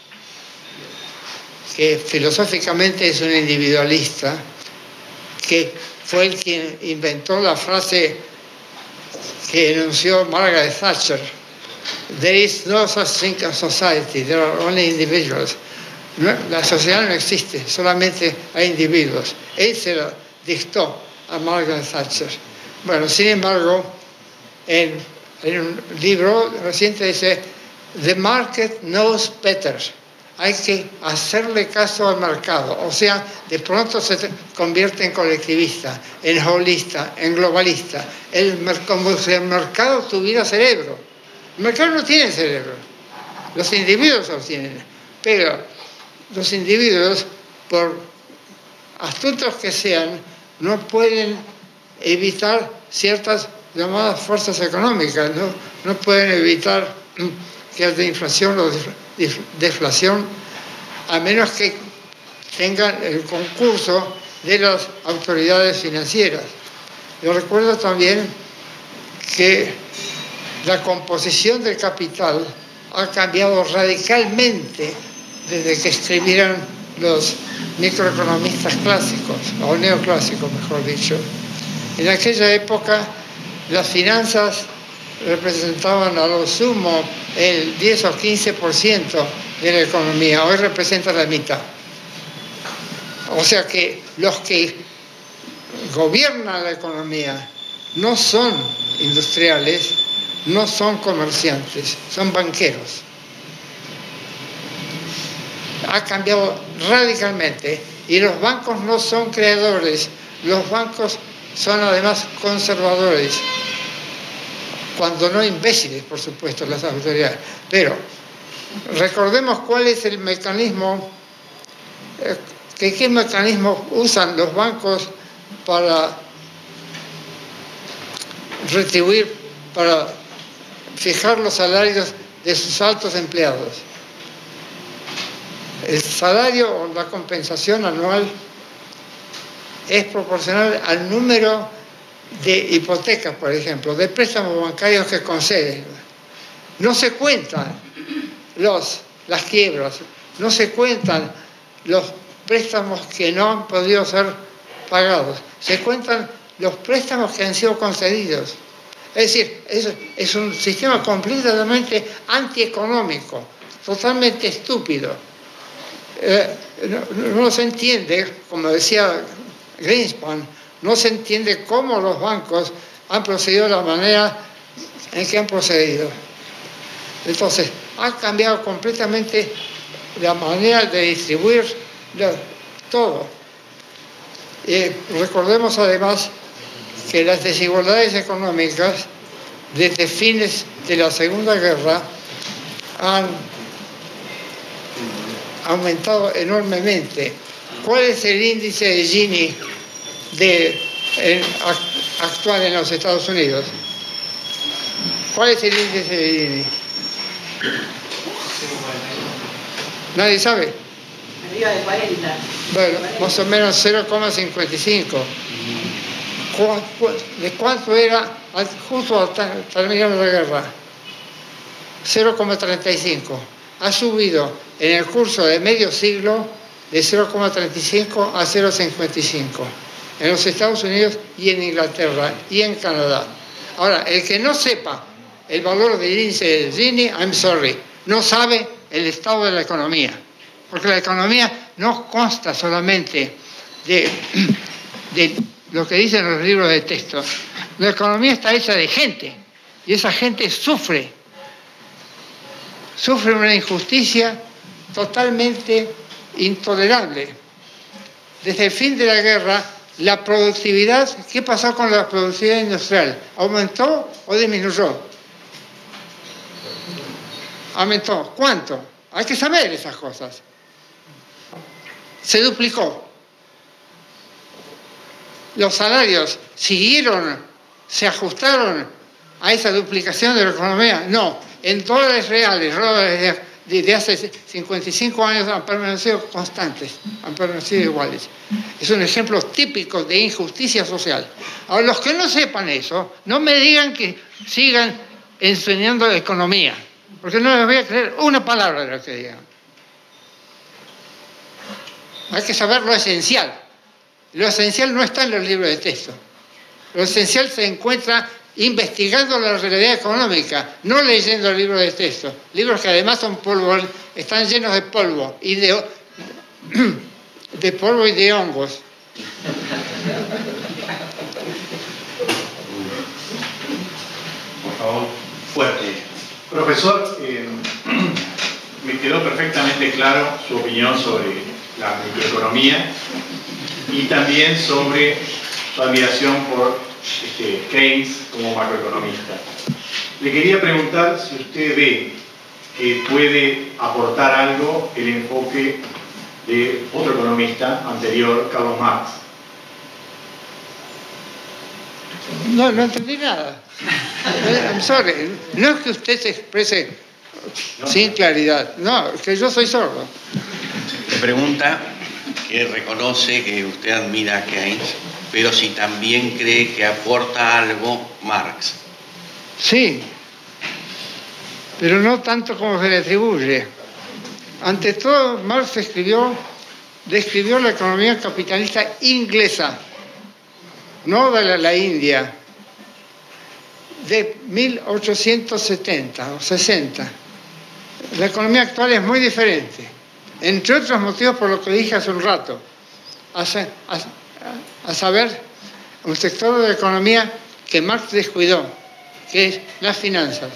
que filosóficamente es un individualista, que fue el quien inventó la frase que enunció Margaret Thatcher: "There is no such thing as society, there are only individuals". No, la sociedad no existe, solamente hay individuos. Él se lo dictó a Margaret Thatcher. Bueno, sin embargo, en, en un libro reciente dice: "The market knows better". Hay que hacerle caso al mercado. O sea, de pronto se convierte en colectivista, en holista, en globalista. El, como si el mercado tuviera cerebro. El mercado no tiene cerebro. Los individuos lo tienen. Pero los individuos, por astutos que sean, no pueden evitar ciertas llamadas fuerzas económicas, no, no pueden evitar que haya inflación o deflación, a menos que tengan el concurso de las autoridades financieras. Yo recuerdo también que la composición del capital ha cambiado radicalmente desde que escribieron los microeconomistas clásicos, o neoclásicos mejor dicho. En aquella época las finanzas representaban a lo sumo el diez o quince por ciento de la economía, hoy representa la mitad. O sea que los que gobiernan la economía no son industriales, no son comerciantes, son banqueros. Ha cambiado radicalmente y los bancos no son creadores, los bancos son además conservadores, cuando no imbéciles, por supuesto, las autoridades. Pero recordemos cuál es el mecanismo, eh, que qué mecanismo usan los bancos para retribuir, para fijar los salarios de sus altos empleados. El salario o la compensación anual es proporcional al número de hipotecas, por ejemplo, de préstamos bancarios que conceden. No se cuentan los, las quiebras, no se cuentan los préstamos que no han podido ser pagados, se cuentan los préstamos que han sido concedidos. Es decir, es, es un sistema completamente antieconómico, totalmente estúpido. Eh, no, no se entiende, como decía Greenspan, no se entiende cómo los bancos han procedido de la manera en que han procedido. Entonces, ha cambiado completamente la manera de distribuir la, todo. Eh, recordemos además que las desigualdades económicas desde fines de la Segunda Guerra han aumentado enormemente. ¿Cuál es el índice de Gini de, en, actual en los Estados Unidos? ¿Cuál es el índice de Gini? ¿Nadie sabe? Arriba de cuarenta. Bueno, más o menos cero coma cincuenta y cinco. ¿De cuánto era justo al terminar la guerra? cero coma treinta y cinco. Ha subido en el curso de medio siglo de cero coma treinta y cinco a cero coma cincuenta y cinco en los Estados Unidos y en Inglaterra y en Canadá. Ahora, el que no sepa el valor del índice de Gini, I'm sorry, no sabe el estado de la economía. porque la economía no consta solamente de, de lo que dicen los libros de texto. La economía está hecha de gente, y esa gente sufre, sufre una injusticia totalmente intolerable. Desde el fin de la guerra, la productividad, ¿qué pasó con la productividad industrial? ¿Aumentó o disminuyó? Aumentó. ¿Cuánto? Hay que saber esas cosas. Se duplicó. Los salarios siguieron, se ajustaron a esa duplicación de la economía. No, en dólares reales, dólares de hace cincuenta y cinco años han permanecido constantes, han permanecido iguales. Es un ejemplo típico de injusticia social. Ahora, los que no sepan eso, no me digan que sigan enseñando economía, porque no les voy a creer una palabra de lo que digan. Hay que saber lo esencial. Lo esencial no está en los libros de texto. Lo esencial se encuentra investigando la realidad económica, no leyendo libros de texto. Libros que además son polvo, están llenos de polvo y de, de polvo y de hongos. Por favor, fuerte. Profesor, eh, me quedó perfectamente claro su opinión sobre la microeconomía y también sobre su admiración por Este, Keynes como macroeconomista. Le quería preguntar si usted ve que puede aportar algo el enfoque de otro economista anterior, Carlos Marx. No, no entendí nada. I'm sorry. No es que usted se exprese sin claridad. No, es que yo soy sordo. Le pregunta que reconoce que usted admira a Keynes, pero si también cree que aporta algo Marx. Sí, pero no tanto como se le atribuye. Ante todo, Marx escribió, describió la economía capitalista inglesa, no de la, la India, de mil ochocientos setenta o sesenta. La economía actual es muy diferente, entre otros motivos por lo que dije hace un rato. Hace, hace, a saber, un sector de la economía que Marx descuidó, que es las finanzas.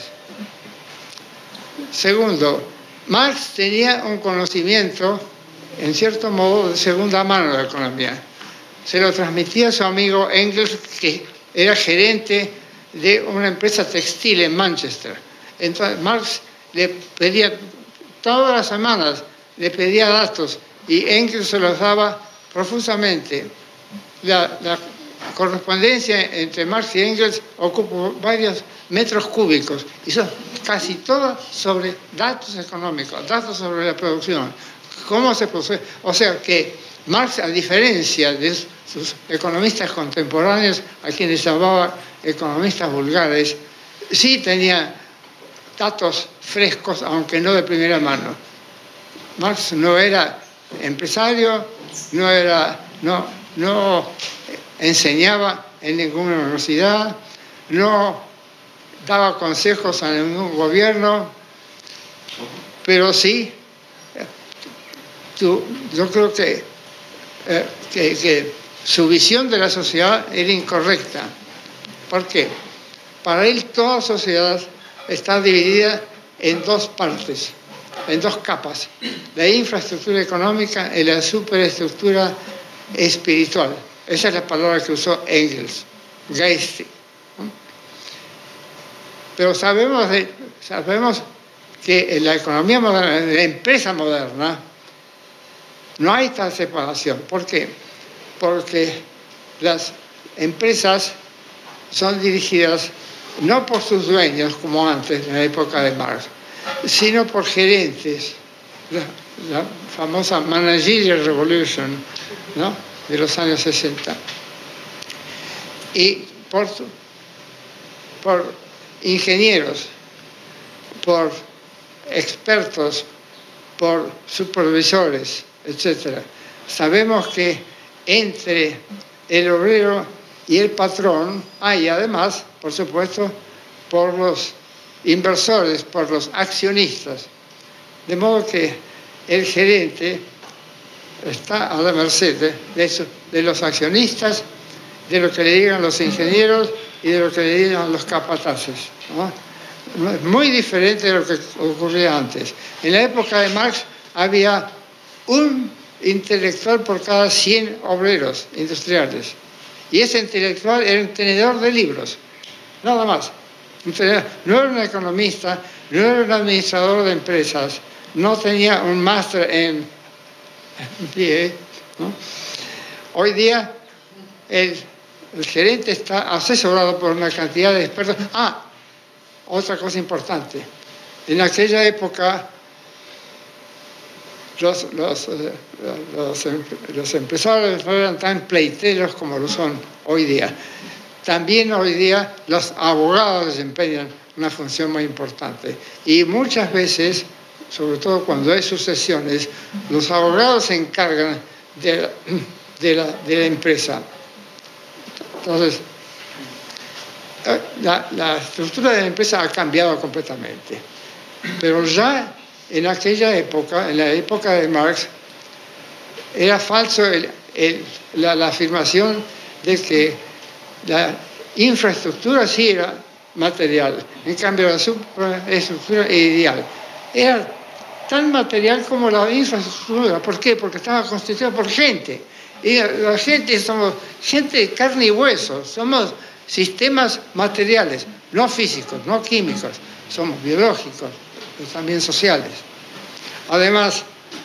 Segundo, Marx tenía un conocimiento, en cierto modo, de segunda mano de la economía. Se lo transmitía a su amigo Engels, que era gerente de una empresa textil en Manchester. Entonces, Marx le pedía, todas las semanas, le pedía datos, y Engels se los daba profusamente. La, la correspondencia entre Marx y Engels ocupó varios metros cúbicos y son casi todas sobre datos económicos, datos sobre la producción, cómo se produce. O sea que Marx, a diferencia de sus economistas contemporáneos, a quienes llamaba economistas vulgares, sí tenía datos frescos, aunque no de primera mano. Marx no era empresario, no era... no no enseñaba en ninguna universidad, no daba consejos a ningún gobierno, pero sí, yo creo que, eh, que, que su visión de la sociedad era incorrecta. ¿Por qué? Para él toda sociedad está dividida en dos partes, en dos capas: la infraestructura económica y la superestructura espiritual. Esa es la palabra que usó Engels, geistig. Pero sabemos, de, sabemos que en la economía moderna, en la empresa moderna, no hay tal separación. ¿Por qué? Porque las empresas son dirigidas no por sus dueños, como antes, en la época de Marx, sino por gerentes. La, la famosa Managerial Revolution, ¿no?, de los años sesenta. Y por, por ingenieros, por expertos, por supervisores, etcétera. Sabemos que entre el obrero y el patrón hay además, por supuesto, por los inversores, por los accionistas. De modo que el gerente está a la merced de, de, eso, de los accionistas, de lo que le digan los ingenieros y de lo que le digan los capataces, ¿no? Es muy diferente de lo que ocurría antes. En la época de Marx había un intelectual por cada cien obreros industriales. Y ese intelectual era un tenedor de libros, nada más. No era un economista, no era un administrador de empresas, no tenía un máster en B A, ¿no? Hoy día el, el gerente está asesorado por una cantidad de expertos. Ah, otra cosa importante. En aquella época los, los, los, los empresarios no eran tan pleiteros como lo son hoy día. También hoy día los abogados desempeñan una función muy importante. Y muchas veces, sobre todo cuando hay sucesiones, los abogados se encargan de, de, la, de la empresa. Entonces, la, la estructura de la empresa ha cambiado completamente. Pero ya en aquella época, en la época de Marx, era falso el, el, la, la afirmación de que la infraestructura sí era material, en cambio la superestructura era ideal. Era tan material como la infraestructura. ¿Por qué? Porque estaba constituida por gente. Y la gente somos gente de carne y hueso, somos sistemas materiales, no físicos, no químicos, somos biológicos, pero también sociales. Además,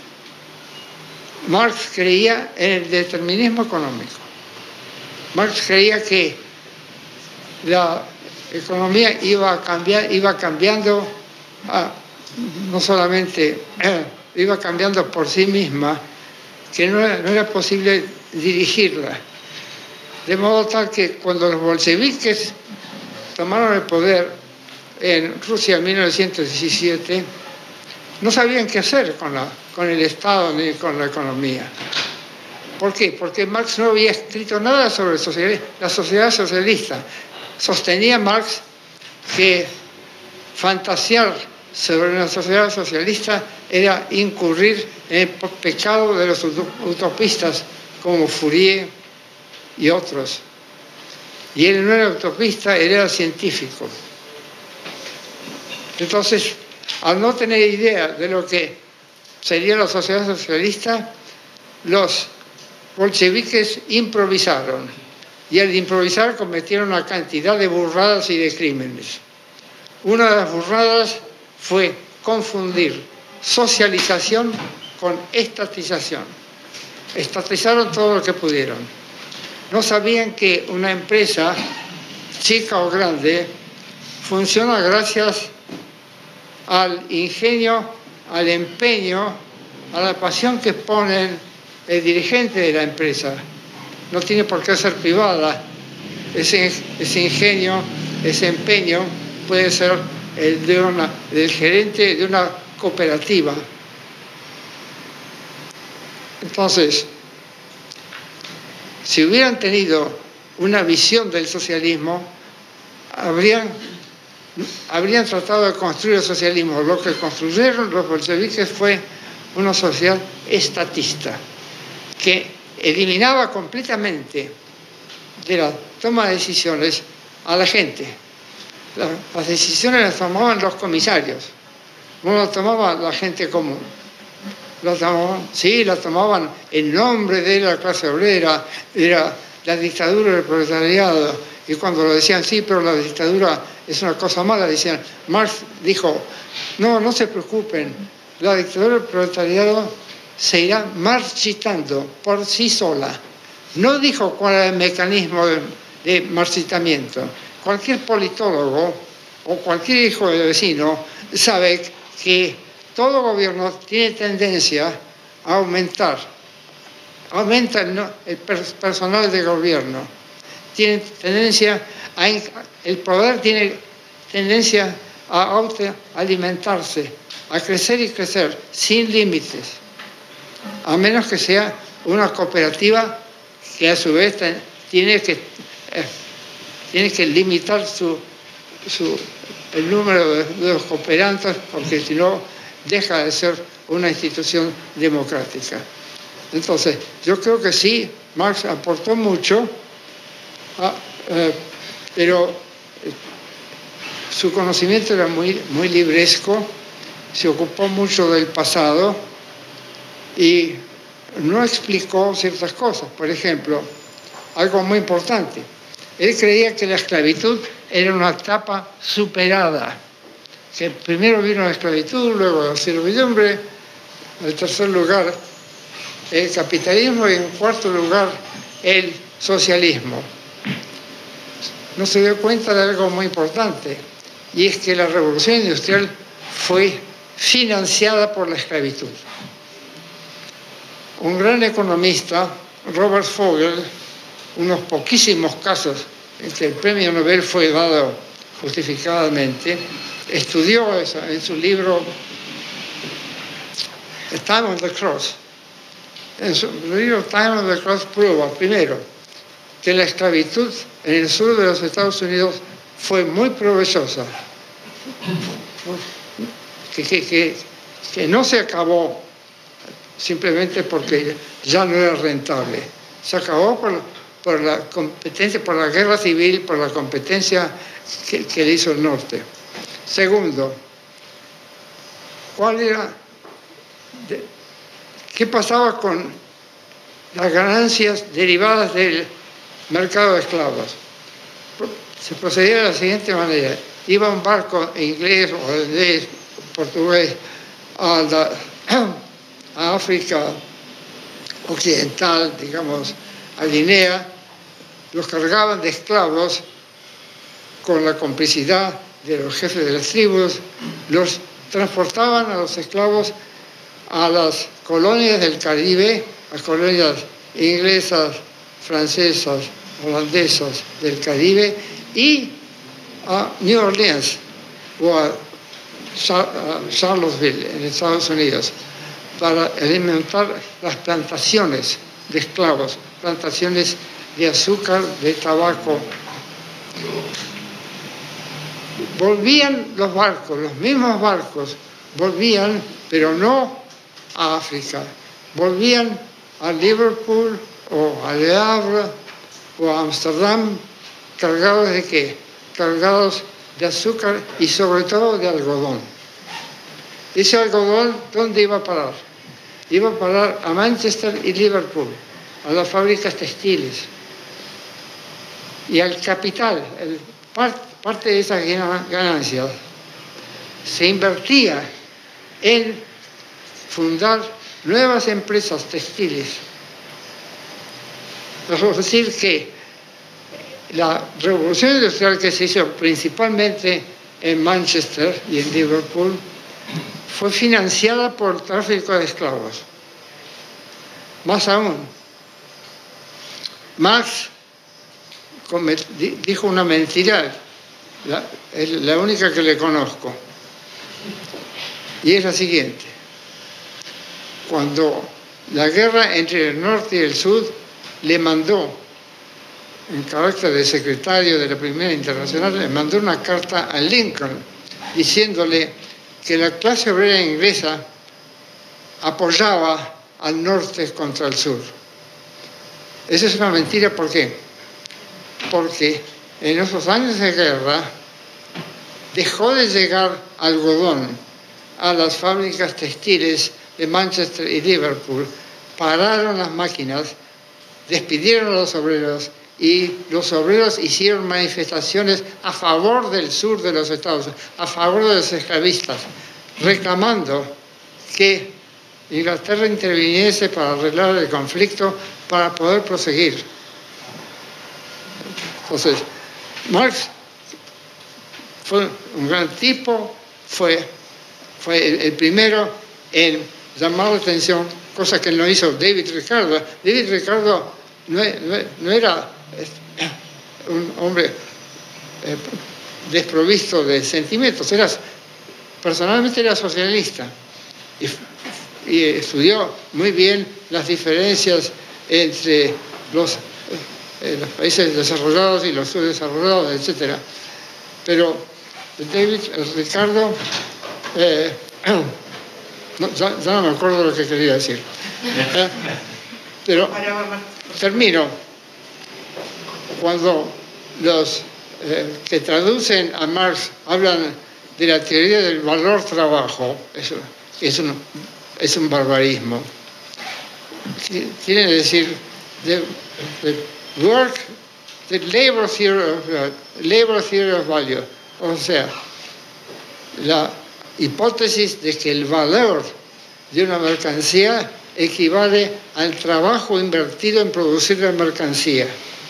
Marx creía en el determinismo económico. Marx creía que la economía iba a cambiar, iba cambiando, a, no solamente eh, iba cambiando por sí misma, que no era, no era posible dirigirla. De modo tal que cuando los bolcheviques tomaron el poder en Rusia en mil novecientos diecisiete, no sabían qué hacer con, la, con el Estado ni con la economía. ¿Por qué? Porque Marx no había escrito nada sobre la sociedad socialista. Sostenía Marx que fantasear sobre una sociedad socialista era incurrir en el pecado de los utopistas como Fourier y otros. Y él no era utopista, él era científico. Entonces, al no tener idea de lo que sería la sociedad socialista, los bolcheviques improvisaron. Y al improvisar cometieron una cantidad de burradas y de crímenes. Una de las burradas fue confundir socialización con estatización. Estatizaron todo lo que pudieron. No sabían que una empresa, chica o grande, funciona gracias al ingenio, al empeño, a la pasión que ponen el dirigente de la empresa. No tiene por qué ser privada. Ese, ese ingenio, ese empeño puede ser el de una, del gerente de una cooperativa. Entonces, si hubieran tenido una visión del socialismo, habrían, habrían tratado de construir el socialismo. Lo que construyeron los bolcheviques fue una sociedad estatista, que eliminaba completamente de la toma de decisiones a la gente. La, las decisiones las tomaban los comisarios, no las tomaba la gente común. La tomaban, sí, la tomaban en nombre de la clase obrera, de la, la dictadura del proletariado. Y cuando lo decían, sí, pero la dictadura es una cosa mala, decían, Marx dijo, no, no se preocupen, la dictadura del proletariado se irá marchitando por sí sola. No dijo cuál era el mecanismo de, de marchitamiento. Cualquier politólogo o cualquier hijo de vecino sabe que todo gobierno tiene tendencia a aumentar. Aumenta el, el personal de gobierno. Tiene tendencia a, el poder tiene tendencia a autoalimentarse, a crecer y crecer sin límites. A menos que sea una cooperativa que a su vez tiene que, eh, tiene que limitar su, su, el número de, de los cooperantes, porque si no deja de ser una institución democrática. Entonces, yo creo que sí, Marx aportó mucho, a, eh, pero eh, su conocimiento era muy, muy libresco, se ocupó mucho del pasado y no explicó ciertas cosas. Por ejemplo, algo muy importante, él creía que la esclavitud era una etapa superada, que primero vino la esclavitud, luego la servidumbre, en tercer lugar el capitalismo y en cuarto lugar el socialismo. No se dio cuenta de algo muy importante, y es que la revolución industrial fue financiada por la esclavitud. Un gran economista, Robert Fogel, unos poquísimos casos en que el premio Nobel fue dado justificadamente, estudió eso en su libro The Time of the Cross. En su libro Time of the Cross prueba, primero, que la esclavitud en el sur de los Estados Unidos fue muy provechosa, que, que, que, que no se acabó simplemente porque ya no era rentable, se acabó por, por la competencia, por la guerra civil, por la competencia que, que le hizo el norte. Segundo, ¿cuál era, de, qué pasaba con las ganancias derivadas del mercado de esclavos? Se procedía de la siguiente manera: iba un barco inglés, holandés, portugués a, la, a África occidental, digamos, a Guinea, los cargaban de esclavos con la complicidad de los jefes de las tribus, los transportaban a los esclavos a las colonias del Caribe, las colonias inglesas, francesas, holandesas del Caribe, y a New Orleans o a Charlottesville en Estados Unidos, para alimentar las plantaciones de esclavos, plantaciones de azúcar, de tabaco. Volvían los barcos, los mismos barcos, volvían, pero no a África, volvían a Liverpool o a Le Havre o a Ámsterdam, cargados de qué? Cargados de azúcar y sobre todo de algodón. Ese algodón, ¿dónde iba a parar? Iba a parar a Manchester y Liverpool, a las fábricas textiles y al capital. El, part, parte de esas ganancias se invertía en fundar nuevas empresas textiles. Es decir, que la revolución industrial que se hizo principalmente en Manchester y en Liverpool fue financiada por el tráfico de esclavos. Más aún, Marx dijo una mentira, la, la única que le conozco, y es la siguiente: cuando la guerra entre el norte y el sur, le mandó, en carácter de secretario de la Primera Internacional, le mandó una carta a Lincoln diciéndole que la clase obrera inglesa apoyaba al norte contra el sur. Esa es una mentira. ¿Por qué? Porque en esos años de guerra dejó de llegar algodón a las fábricas textiles de Manchester y Liverpool, pararon las máquinas, despidieron a los obreros, y los obreros hicieron manifestaciones a favor del sur de los Estados Unidos, a favor de los esclavistas, reclamando que Inglaterra interviniese para arreglar el conflicto, para poder proseguir. Entonces, Marx fue un gran tipo, fue, fue el, el primero en llamar la atención, cosa que no hizo David Ricardo. David Ricardo no, no, no era un hombre eh, desprovisto de sentimientos, era, personalmente era socialista y, y estudió muy bien las diferencias entre los, eh, los países desarrollados y los subdesarrollados, etcétera. Pero David Ricardo eh, No, ya, ya no me acuerdo lo que quería decir. ¿Eh? Pero termino. Cuando los eh, que traducen a Marx hablan de la teoría del valor trabajo, eso es un, es un barbarismo. Quieren decir the, the work, the labor theory of, uh, labor theory of value, o sea, la hipótesis de que el valor de una mercancía equivale al trabajo invertido en producir la mercancía.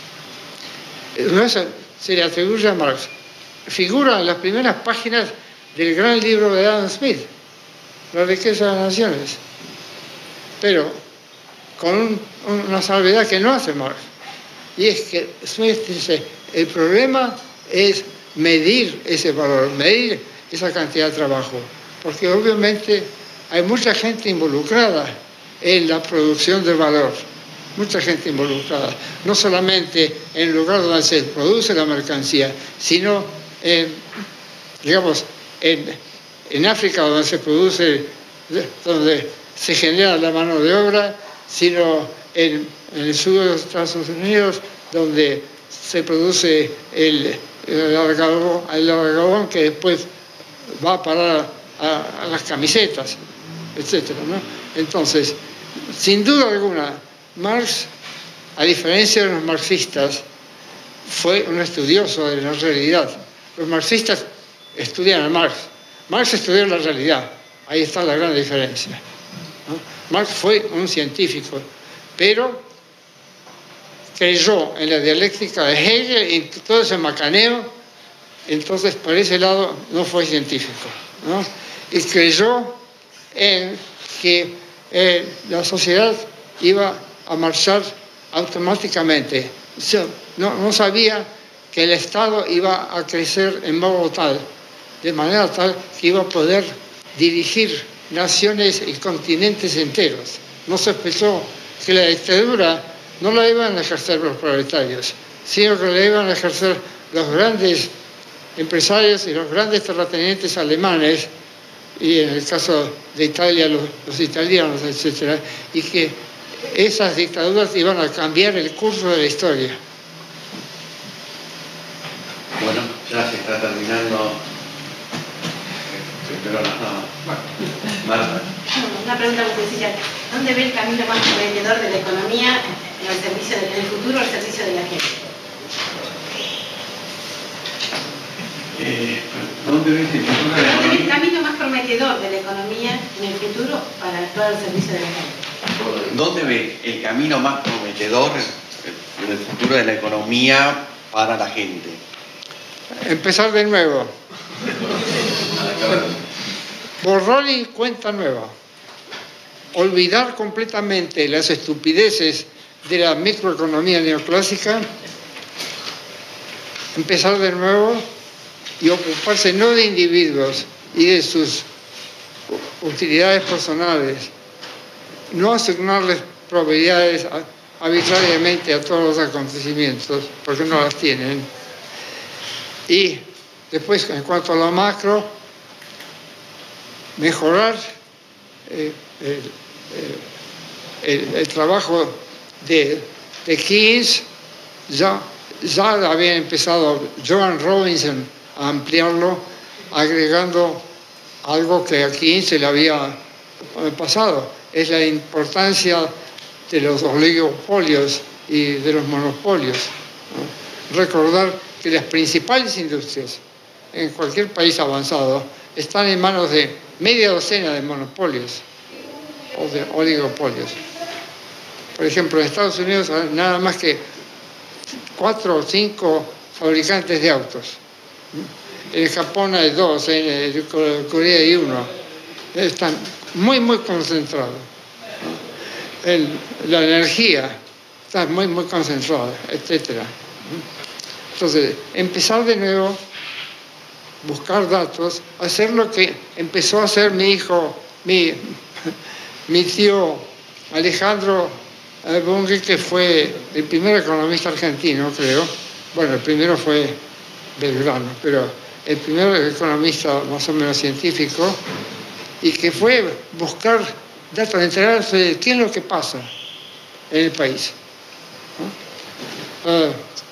Eso se le atribuye a Marx. Figura en las primeras páginas del gran libro de Adam Smith, La riqueza de las naciones. Pero con un, una salvedad que no hace Marx. Y es que Smith dice, el problema es medir ese valor, medir esa cantidad de trabajo. Porque obviamente hay mucha gente involucrada en la producción de valor. Mucha gente involucrada, no solamente en el lugar donde se produce la mercancía, sino en, digamos, en, en África donde se produce, donde se genera la mano de obra, sino en, en el sur de los Estados Unidos donde se produce el, el, algodón, el algodón que después va a parar a, a las camisetas, etcétera, ¿no? Entonces, sin duda alguna, Marx, a diferencia de los marxistas, fue un estudioso de la realidad. Los marxistas estudian a Marx. Marx estudió la realidad. Ahí está la gran diferencia, ¿no? Marx fue un científico, pero creyó en la dialéctica de Hegel y en todo ese macaneo. Entonces, por ese lado, no fue científico, ¿no? Y creyó en que eh, la sociedad iba a marchar automáticamente. No, no sabía que el Estado iba a crecer en modo tal, de manera tal que iba a poder dirigir naciones y continentes enteros. No sospechó que la dictadura no la iban a ejercer los proletarios, sino que la iban a ejercer los grandes empresarios y los grandes terratenientes alemanes, y en el caso de Italia los, los italianos, etcétera, y que esas dictaduras iban a cambiar el curso de la historia. Bueno, ya se está terminando. Pero no, no. Marta. Una pregunta muy sencilla. ¿Dónde ve el camino más prometedor de la economía en el, servicio de, en el futuro al servicio de la gente? Eh, ¿Dónde ves el futuro de la ¿Dónde ve el economía? camino más prometedor de la economía en el futuro para actuar al servicio de la gente? ¿Dónde ve el camino más prometedor en el futuro de la economía para la gente? Empezar de nuevo. Borrón y cuenta nueva. Olvidar completamente las estupideces de la microeconomía neoclásica. Empezar de nuevo y ocuparse no de individuos y de sus utilidades personales. No asignarles probabilidades arbitrariamente a todos los acontecimientos, porque no las tienen. Y después, en cuanto a lo macro, mejorar eh, el, el, el trabajo de, de Keynes. Ya, ya había empezado Joan Robinson a ampliarlo, agregando algo que a Keynes se le había pasado. Es la importancia de los oligopolios y de los monopolios, ¿no? Recordar que las principales industrias en cualquier país avanzado están en manos de media docena de monopolios o de oligopolios. Por ejemplo, en Estados Unidos hay nada más que cuatro o cinco fabricantes de autos. En Japón hay dos, en Corea hay uno. Están muy, muy concentrados. El, la energía está muy, muy concentrada, etcétera. Entonces, empezar de nuevo, buscar datos, hacer lo que empezó a hacer mi hijo, mi, mi tío Alejandro Bunge, que fue el primer economista argentino, creo. Bueno, el primero fue Belgrano, pero el primer economista más o menos científico, y que fue buscar datos, enterarse de qué es lo que pasa en el país. ¿No? Uh,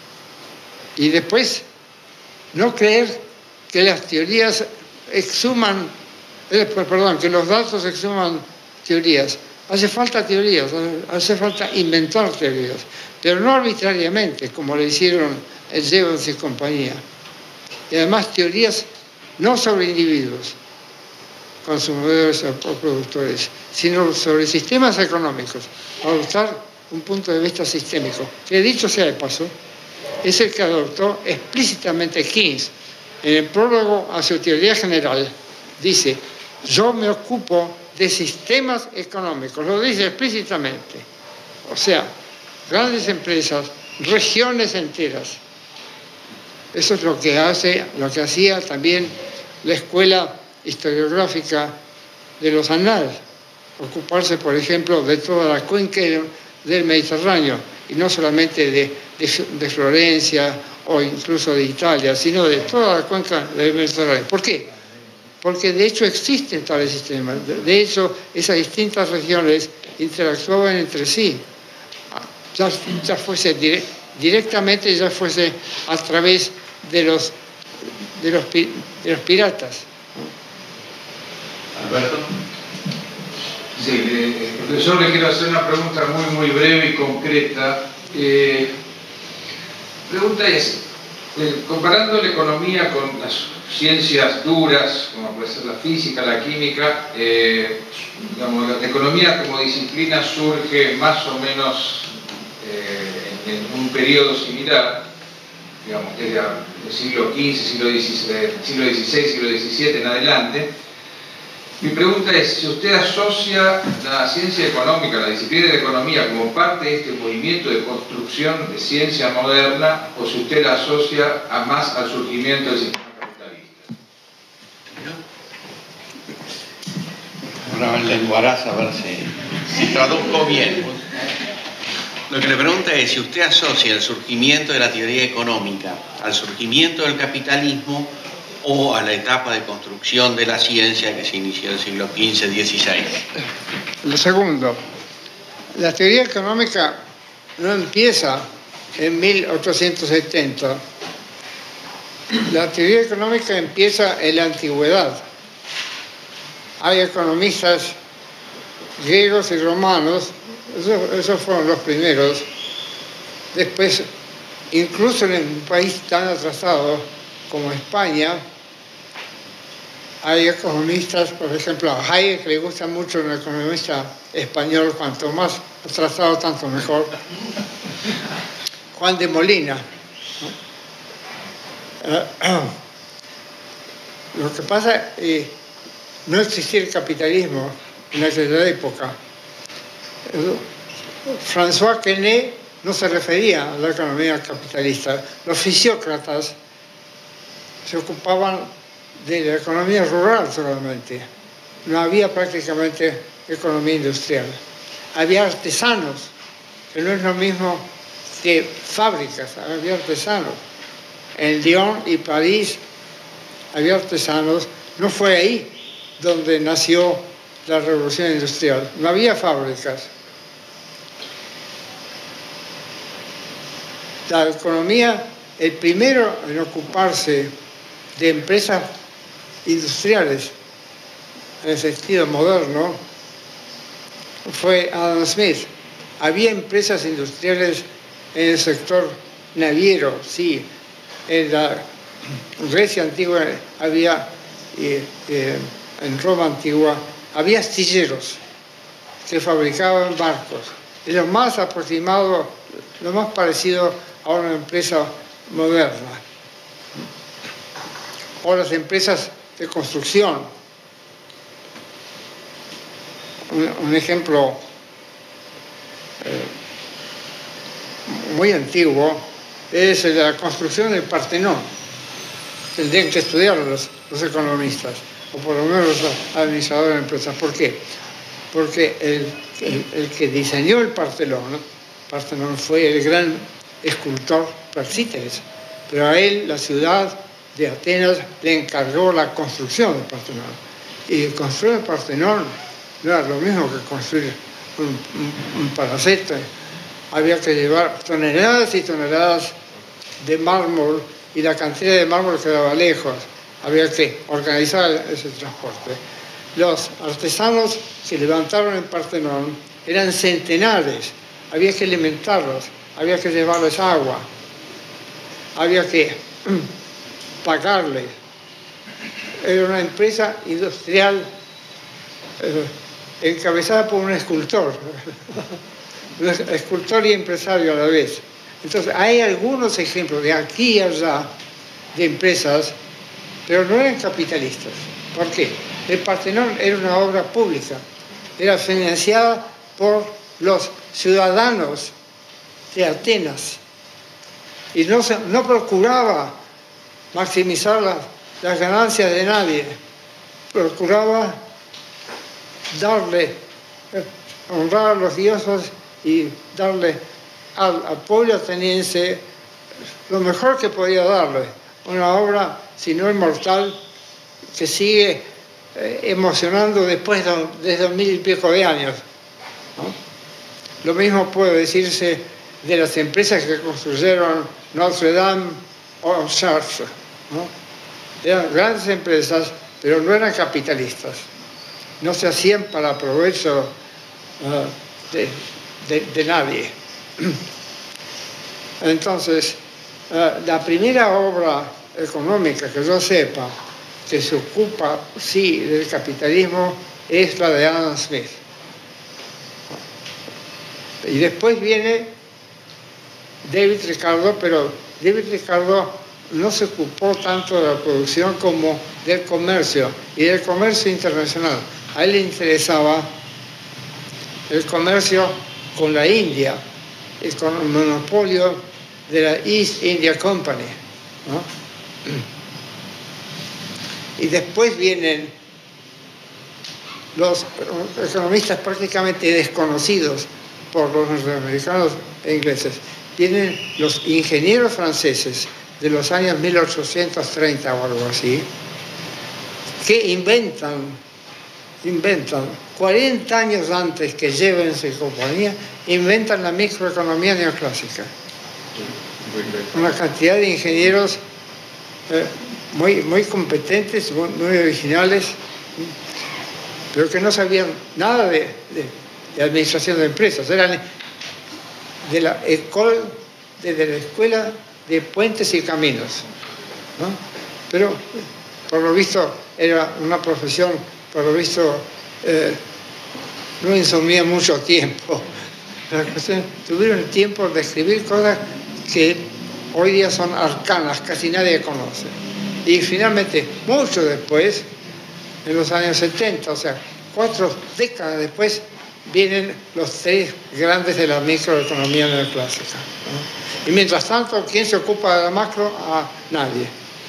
y después, no creer que las teorías exhuman, eh, perdón, que los datos exhuman teorías. Hace falta teorías, hace falta inventar teorías, pero no arbitrariamente, como le hicieron el Jevons y compañía. Y además teorías no sobre individuos, consumidores o productores, sino sobre sistemas económicos, adoptar un punto de vista sistémico, que dicho sea de paso, es el que adoptó explícitamente Keynes. En el prólogo a su teoría general dice: yo me ocupo de sistemas económicos, lo dice explícitamente. O sea, grandes empresas, regiones enteras. Eso es lo que hace, lo que hacía también la escuela historiográfica de los Annales, ocuparse, por ejemplo, de toda la cuenca del Mediterráneo, y no solamente de, de, de Florencia o incluso de Italia, sino de toda la cuenca del Mediterráneo. ¿Por qué? Porque de hecho existen tales sistemas, de hecho esas distintas regiones interactuaban entre sí, ya, ya fuese dire, directamente, ya fuese a través de los, de los, de los piratas. Alberto. Sí, eh, profesor, le quiero hacer una pregunta muy, muy breve y concreta. Eh, pregunta es, eh, comparando la economía con las ciencias duras, como puede ser la física, la química, eh, digamos, la economía como disciplina surge más o menos eh, en, en un periodo similar, digamos, desde el siglo quince, siglo dieciséis, siglo dieciséis, siglo diecisiete en adelante. Mi pregunta es, si usted asocia la ciencia económica, la disciplina de la economía, como parte de este movimiento de construcción de ciencia moderna, o si usted la asocia a más al surgimiento del sistema capitalista. Ahora le lenguaraz a ver si, si traduzco bien. Lo que le pregunta es si usted asocia el surgimiento de la teoría económica al surgimiento del capitalismo o a la etapa de construcción de la ciencia que se inició en el siglo quince dieciséis. Lo segundo, la teoría económica no empieza en mil ochocientos setenta. La teoría económica empieza en la antigüedad. Hay economistas griegos y romanos, esos, esos fueron los primeros. Después, incluso en un país tan atrasado como España, hay economistas, por ejemplo, a Hayek le gusta mucho un economista español, cuanto más atrasado, tanto mejor, Juan de Molina. Lo que pasa es que no existía el capitalismo en aquella época. François Quesnay no se refería a la economía capitalista. Los fisiócratas se ocupaban de la economía rural solamente. No había prácticamente economía industrial. Había artesanos, que no es lo mismo que fábricas, había artesanos. En Lyon y París había artesanos. No fue ahí donde nació la revolución industrial. No había fábricas. La economía, el primero en ocuparse de empresas industriales en el sentido moderno fue Adam Smith. Había empresas industriales en el sector naviero, sí. En la Grecia antigua había, eh, eh, en Roma antigua, había astilleros que fabricaban barcos. Es lo más aproximado, lo más parecido a una empresa moderna. O las empresas de construcción. Un, un ejemplo eh, muy antiguo es la construcción del Partenón. Tendrían que estudiar los, los economistas, o por lo menos los administradores de empresas. ¿Por qué? Porque el, el, el que diseñó el Partenón, Partenón fue el gran escultor Praxíteles, pero a él la ciudad de Atenas le encargó la construcción del Partenón. Y construir el Partenón no era lo mismo que construir un, un, un palacete. Había que llevar toneladas y toneladas de mármol y la cantidad de mármol quedaba lejos. Había que organizar ese transporte. Los artesanos que levantaron el Partenón eran centenares. Había que alimentarlos, había que llevarles agua, había que pagarles. Era una empresa industrial eh, encabezada por un escultor, un escultor y empresario a la vez. Entonces, hay algunos ejemplos de aquí y allá de empresas, pero no eran capitalistas. ¿Por qué? El Partenón era una obra pública, era financiada por los ciudadanos de Atenas y no, se, no procuraba maximizar las, las ganancias de nadie, procuraba darle, honrar a los dioses y darle al, al pueblo ateniense lo mejor que podía darle, una obra, si no inmortal, que sigue eh, emocionando después de, de dos mil y pico de años, ¿no? Lo mismo puede decirse de las empresas que construyeron Notre Dame o Chartres, ¿no? Eran grandes empresas, pero no eran capitalistas. No se hacían para provecho uh, de, de, de nadie. Entonces, uh, la primera obra económica que yo sepa que se ocupa, sí, del capitalismo es la de Adam Smith. Y después viene David Ricardo, pero David Ricardo no se ocupó tanto de la producción como del comercio y del comercio internacional. A él le interesaba el comercio con la India y con el monopolio de la East India Company, ¿no? Y después vienen los economistas prácticamente desconocidos por los norteamericanos e ingleses. Vienen los ingenieros franceses de los años mil ochocientos treinta o algo así, que inventan, inventan, cuarenta años antes que lleven su compañía, inventan la microeconomía neoclásica. Una cantidad de ingenieros eh, muy, muy competentes, muy, muy originales, pero que no sabían nada de, de, de administración de empresas. Eran de la, école, de la escuela de puentes y caminos, ¿no? Pero por lo visto era una profesión, por lo visto eh, no insumía mucho tiempo. La cuestión, tuvieron el tiempo de escribir cosas que hoy día son arcanas, casi nadie conoce. Y finalmente, mucho después, en los años setenta, o sea, cuatro décadas después, vienen los tres grandes de la microeconomía neoclásica, ¿no? Y mientras tanto, ¿quién se ocupa de la macro? A nadie.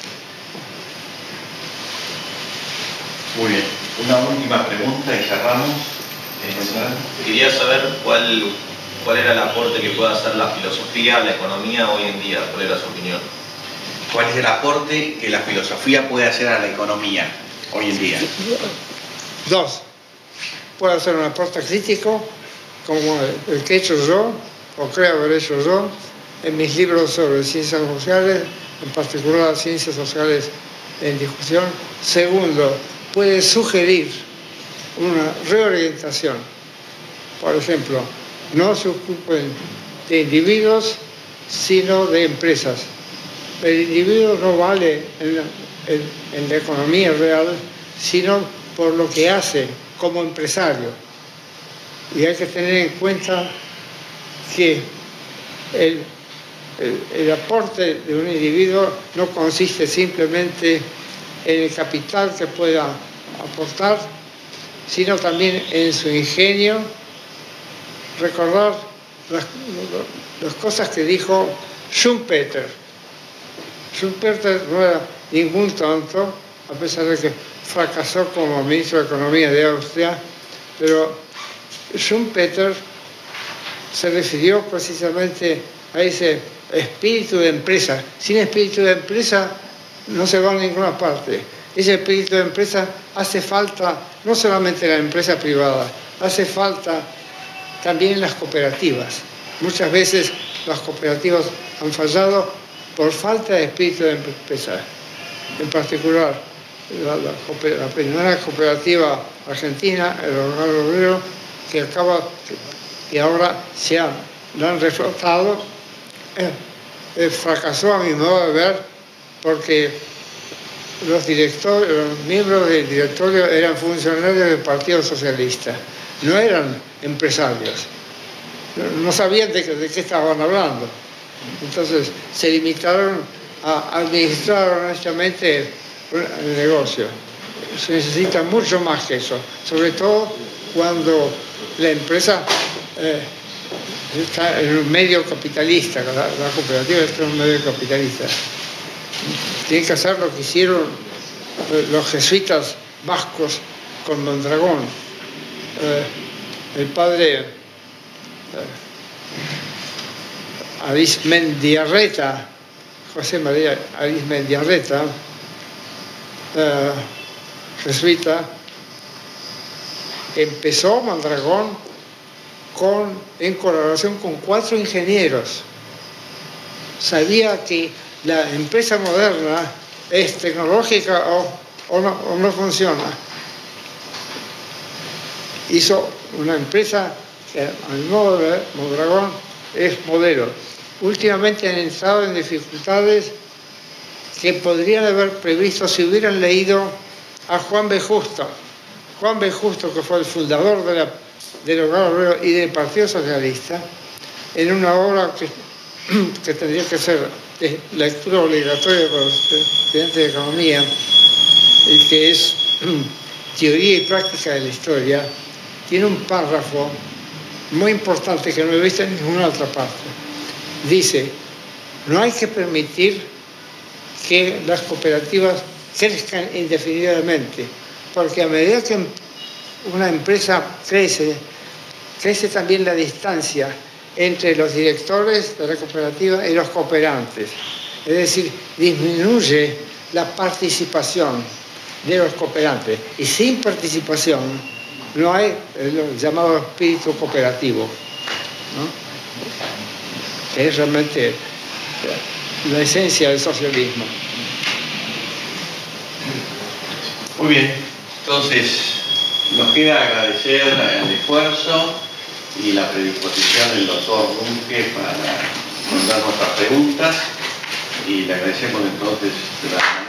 Muy bien. Una última pregunta y cerramos. Quería saber cuál, cuál era el aporte que puede hacer la filosofía a la economía hoy en día. ¿Cuál era su opinión? ¿Cuál es el aporte que la filosofía puede hacer a la economía hoy en día? Dos. Puede hacer un aporte crítico, como el que he hecho yo, o creo haber hecho yo, en mis libros sobre ciencias sociales, en particular ciencias sociales en discusión. Segundo, puede sugerir una reorientación. Por ejemplo, no se ocupen de individuos, sino de empresas. El individuo no vale en la, en, en la economía real, sino por lo que hace como empresario. Y hay que tener en cuenta que el, el, el aporte de un individuo no consiste simplemente en el capital que pueda aportar, sino también en su ingenio. Recordar las, las cosas que dijo Schumpeter. Schumpeter no era ningún tonto, a pesar de que fracasó como ministro de Economía de Austria, pero Schumpeter se refirió precisamente a ese espíritu de empresa. Sin espíritu de empresa no se va a ninguna parte. ese espíritu de empresa hace falta no solamente en la empresa privada, hace falta también en las cooperativas. Muchas veces las cooperativas han fallado por falta de espíritu de empresa. En particular, la, la, la primera cooperativa argentina, el Hogar Obrero, que acaba, que ahora se han, la han reflotado, eh, eh, fracasó a mi modo de ver, porque los directores, los miembros del directorio eran funcionarios del Partido Socialista, no eran empresarios, no sabían de, de qué estaban hablando. Entonces se limitaron a administrar honestamente el negocio. Se necesita mucho más que eso, sobre todo cuando la empresa eh, está en un medio capitalista, la, la cooperativa está en un medio capitalista. Tienen que hacer lo que hicieron los jesuitas vascos con Mondragón. Eh, el padre eh, Arizmendiarreta, José María Arizmendiarreta, eh, jesuita, empezó Mondragón con, en colaboración con cuatro ingenieros. Sabía que la empresa moderna es tecnológica o, o, no, o no funciona. Hizo una empresa que, al modo de Mondragón, es modelo. Últimamente han entrado en dificultades que podrían haber previsto si hubieran leído a Juan B. Justo. Juan B. Justo, que fue el fundador de la, del Hogar Obrero y del Partido Socialista, en una obra que, que tendría que ser de lectura obligatoria para los estudiantes de economía, y que es Teoría y Práctica de la Historia, tiene un párrafo muy importante que no he visto en ninguna otra parte. Dice, no hay que permitir que las cooperativas crezcan indefinidamente, porque a medida que una empresa crece, crece también la distancia entre los directores de la cooperativa y los cooperantes. Es decir, disminuye la participación de los cooperantes. Y sin participación no hay el llamado espíritu cooperativo, ¿no? Que es realmente la esencia del socialismo. Muy bien, entonces nos queda agradecer el esfuerzo y la predisposición del doctor Runge para responder nuestras preguntas, y le agradecemos entonces la